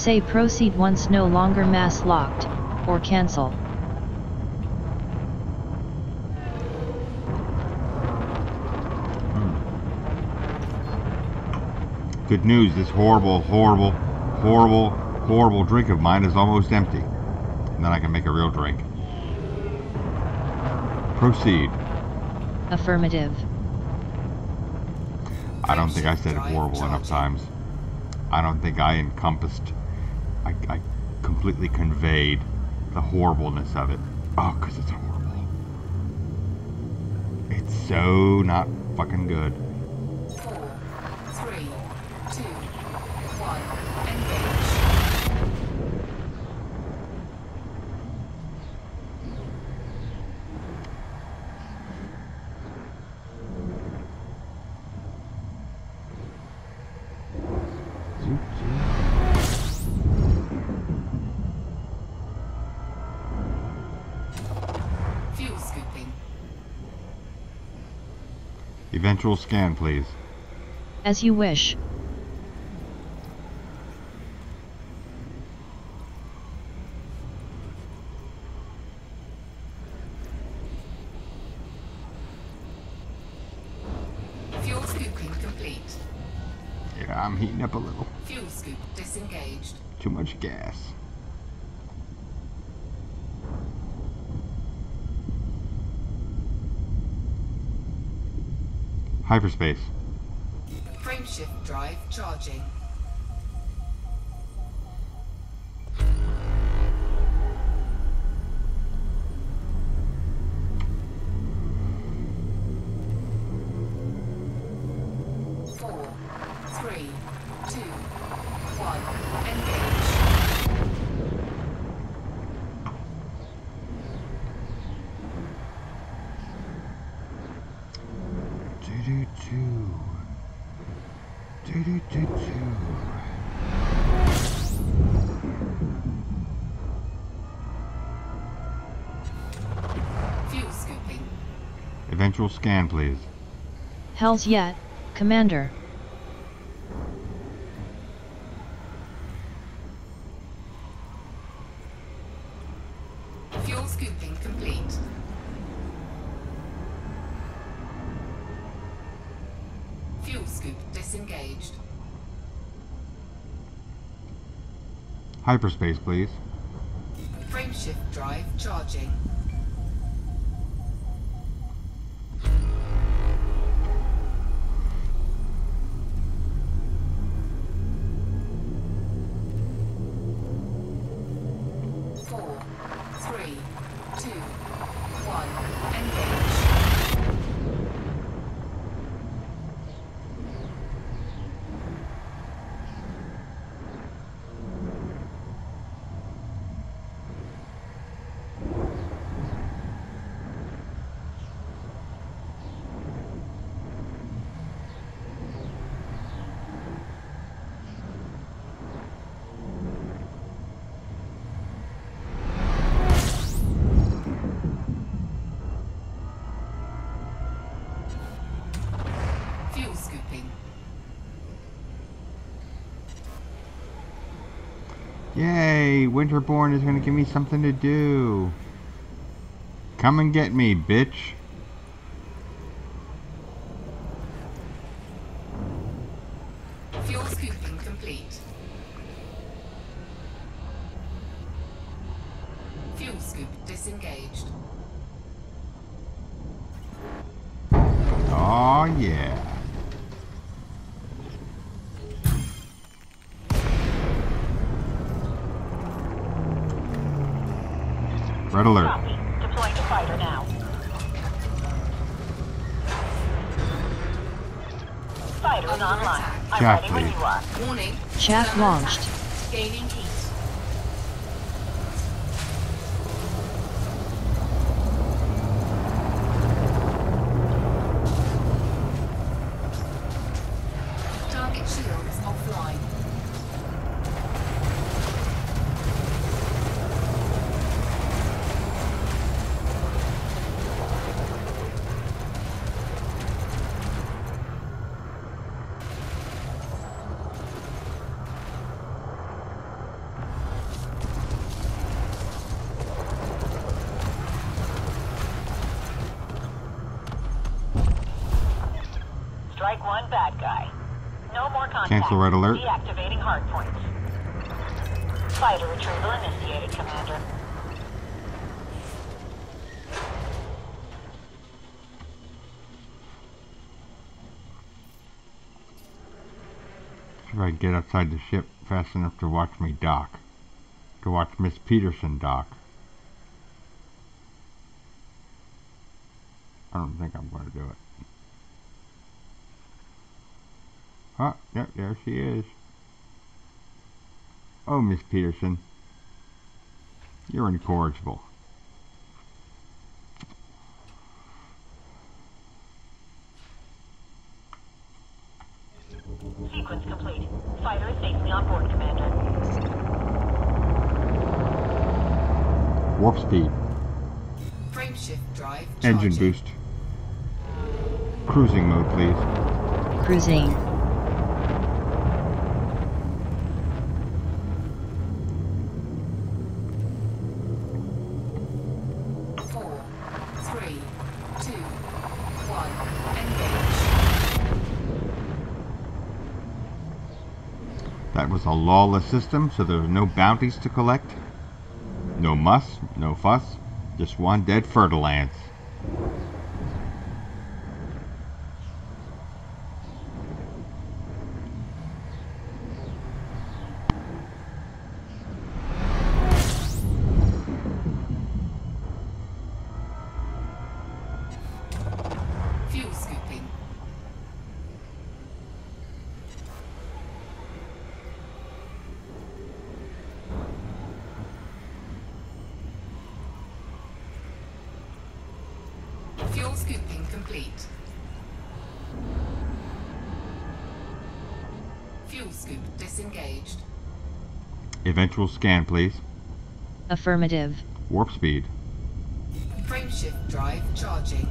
Say proceed once no longer mass locked, or cancel. Good news, this horrible, horrible, horrible, horrible drink of mine is almost empty. And then I can make a real drink. Proceed. Affirmative. I don't think I said horrible enough times. I don't think I encompassed, I, I completely conveyed the horribleness of it. Oh, because it's horrible. It's so not fucking good. Four, three, two, one, engage. Fuel scooping. Eventual scan, please. As you wish. Fuel scooping complete. Yeah, I'm heating up a little. Fuel scoop disengaged. Too much gas. Hyperspace. Frameshift drive charging. Four, three, two, one, engage. Do do do. Do do do do. Fuel scooping. Eventual scan, please. Hells yet, Commander. Fuel scooping complete. Fuel scoop disengaged. Hyperspace, please. Frameshift drive charging. Four, three, two, one, engage. Fuel scooping. Yay! Winterborn is gonna give me something to do. Come and get me, bitch. Fuel scooping complete. Fuel scoop disengaged. Oh yeah. Red alert. Copy. Deploying the fighter now. Fighter is Under online. attack. I'm Chaff, ready when please. you are. Warning. Chaff thermal launched. attack. Gaining heat. Target shields offline. one bad guy. No more contact. Cancel red alert. Deactivating hard points. Fighter retrieval initiated, Commander. See if I can get outside the ship fast enough to watch me dock. To watch Miss Peterson dock. I don't think I'm going to do it. Huh, yep, there she is. Oh, Miss Peterson. You're incorrigible. Sequence complete. Fighter is safely on board, Commander. Warp speed. Frameshift drive Engine charging. boost. Cruising mode, please. Cruising. Four, three, two, one, engage. That was a lawless system, so there were no bounties to collect. No muss, no fuss. Just one dead fertilance. Fuel scooping. Fuel scooping complete. Fuel scoop disengaged. Eventual scan, please. Affirmative. Warp speed. Frameshift drive charging.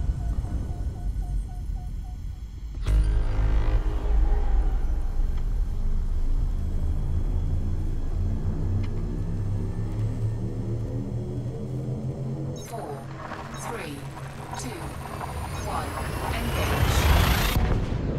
Four, three, two, one, engage.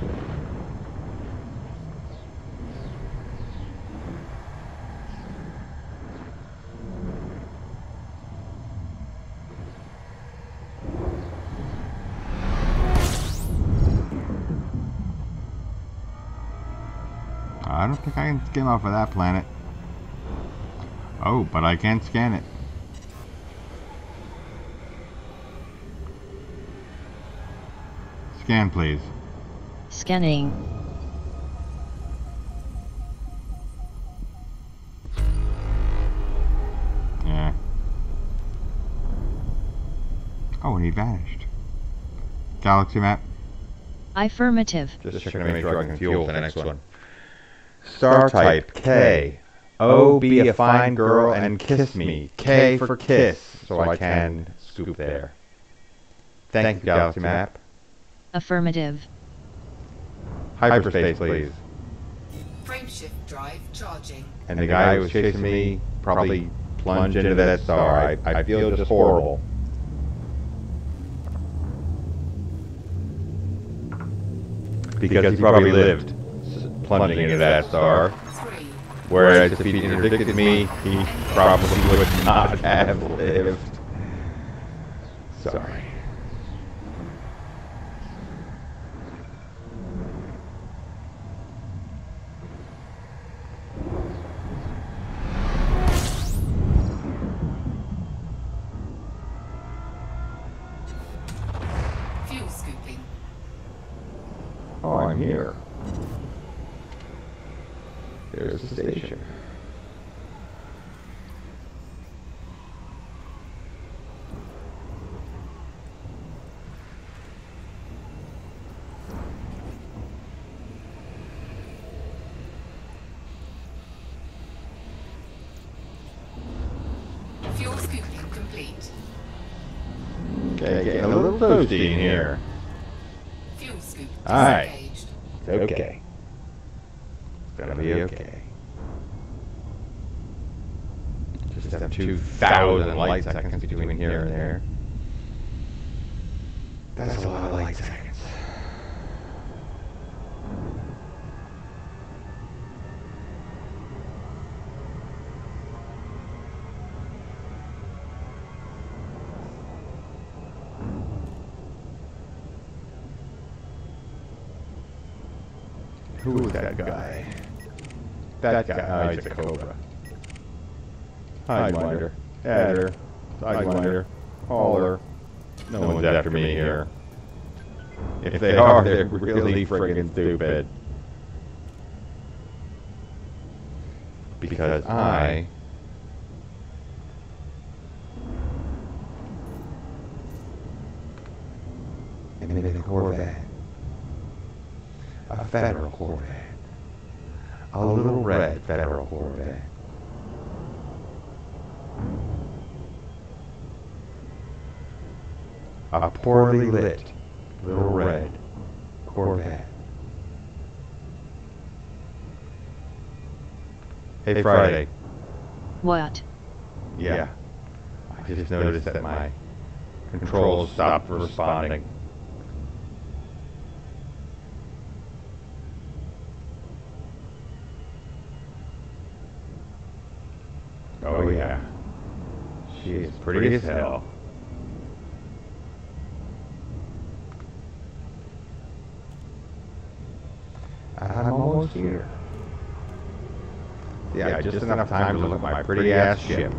I don't think I can skim off of that planet. Oh, but I can scan it. Scan, please. Scanning. Yeah. Oh, and he vanished. Galaxy map. Affirmative. Just checking to make sure I can fuel for the next one. Star type K. Oh, be a fine girl and kiss me. K for kiss, so I can scoop there. Thank you, Galaxy Map. Affirmative. Hyperspace, please. Frameshift drive charging. And the guy who was chasing me probably plunged into that star. I, I feel just horrible. Because he probably lived s- plunging into that star. Three, Whereas if he interdicted me, he probably would not have lived. Sorry. fuel scooping. Oh, I'm here. There's the station. Fuel scooping complete. Okay, getting a little toasty in here. Fuel scoop Aye. disengaged. It's okay. It's gonna be okay. Just have two thousand light seconds between here and there. That's a lot of light seconds. Who is that guy? That guy. Oh, he's a Cobra. Sidewinder. Header. Sidewinder. Hauler. No one's after me here. If they are, they're really friggin' stupid. Because I... am in a Corvette. A federal Corvette. A little red federal Corvette. A poorly lit little red Corvette. Hey, Friday. What? Yeah. I just noticed that my controls stopped responding. Oh yeah. She is pretty as hell. I'm almost here. Yeah, just, just enough time to look at my pretty ass ship.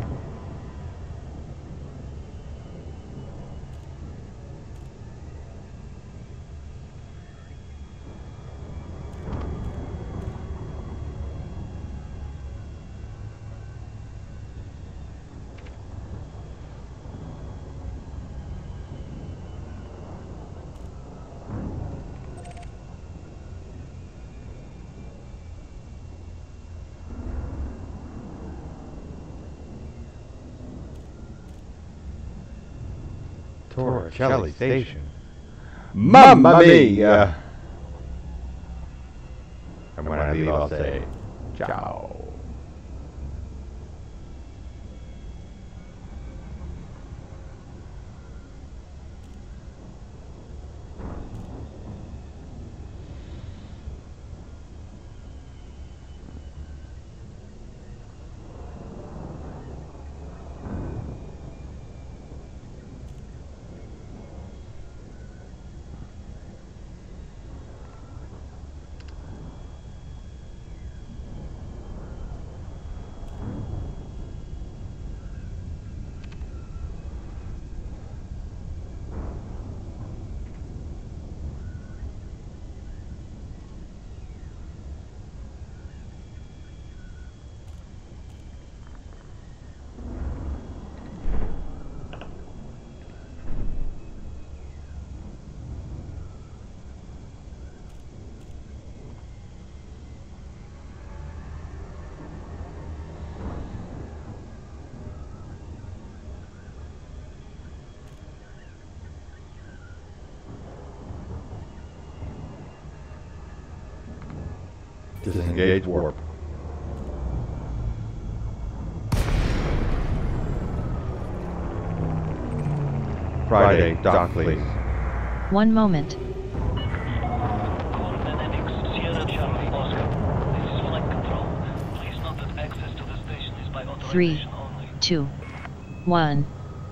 Torricelli Station. Mamma mia! And when I leave, I'll say, ciao. Disengage warp. Friday, dock please. One moment. Three, two, one.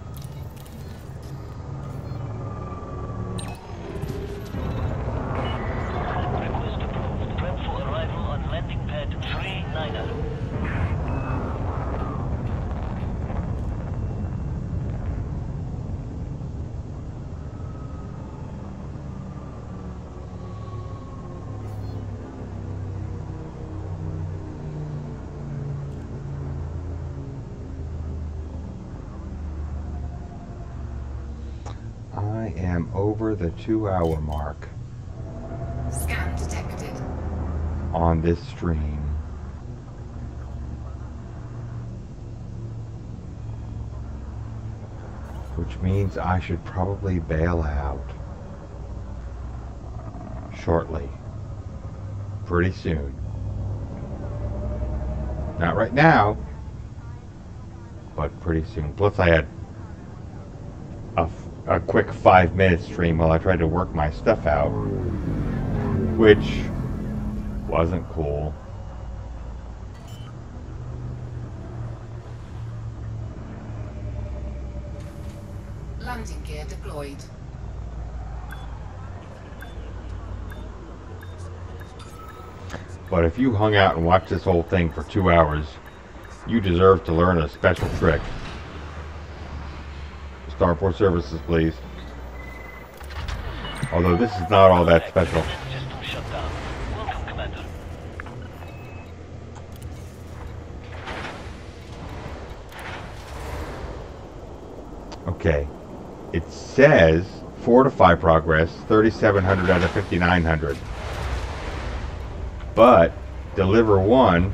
I am over the two hour mark Scan detected. on this stream. Which means I should probably bail out uh, shortly. Pretty soon. Not right now, but pretty soon. Plus I had a, a quick five minute stream while I tried to work my stuff out, which wasn't cool. Landing gear deployed. But if you hung out and watched this whole thing for two hours, you deserve to learn a special trick. Starport Services, please. Although this is not all that special. System shut down. Welcome, Commander. Okay. It says fortify progress thirty-seven hundred out of fifty-nine hundred. But deliver one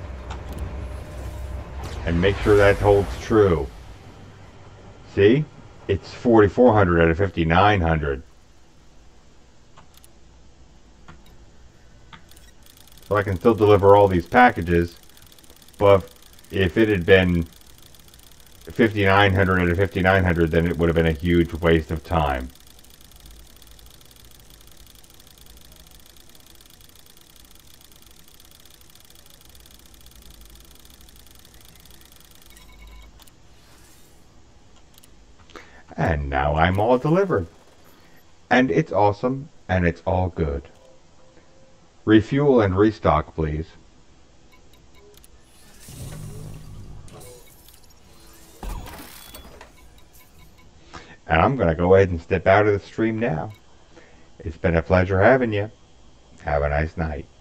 and make sure that holds true. See? It's forty-four hundred out of fifty-nine hundred. So I can still deliver all these packages, but if it had been fifty-nine hundred out of fifty-nine hundred, then it would have been a huge waste of time. And now I'm all delivered. And it's awesome, and it's all good. Refuel and restock, please. And I'm going to go ahead and step out of the stream now. It's been a pleasure having you. Have a nice night.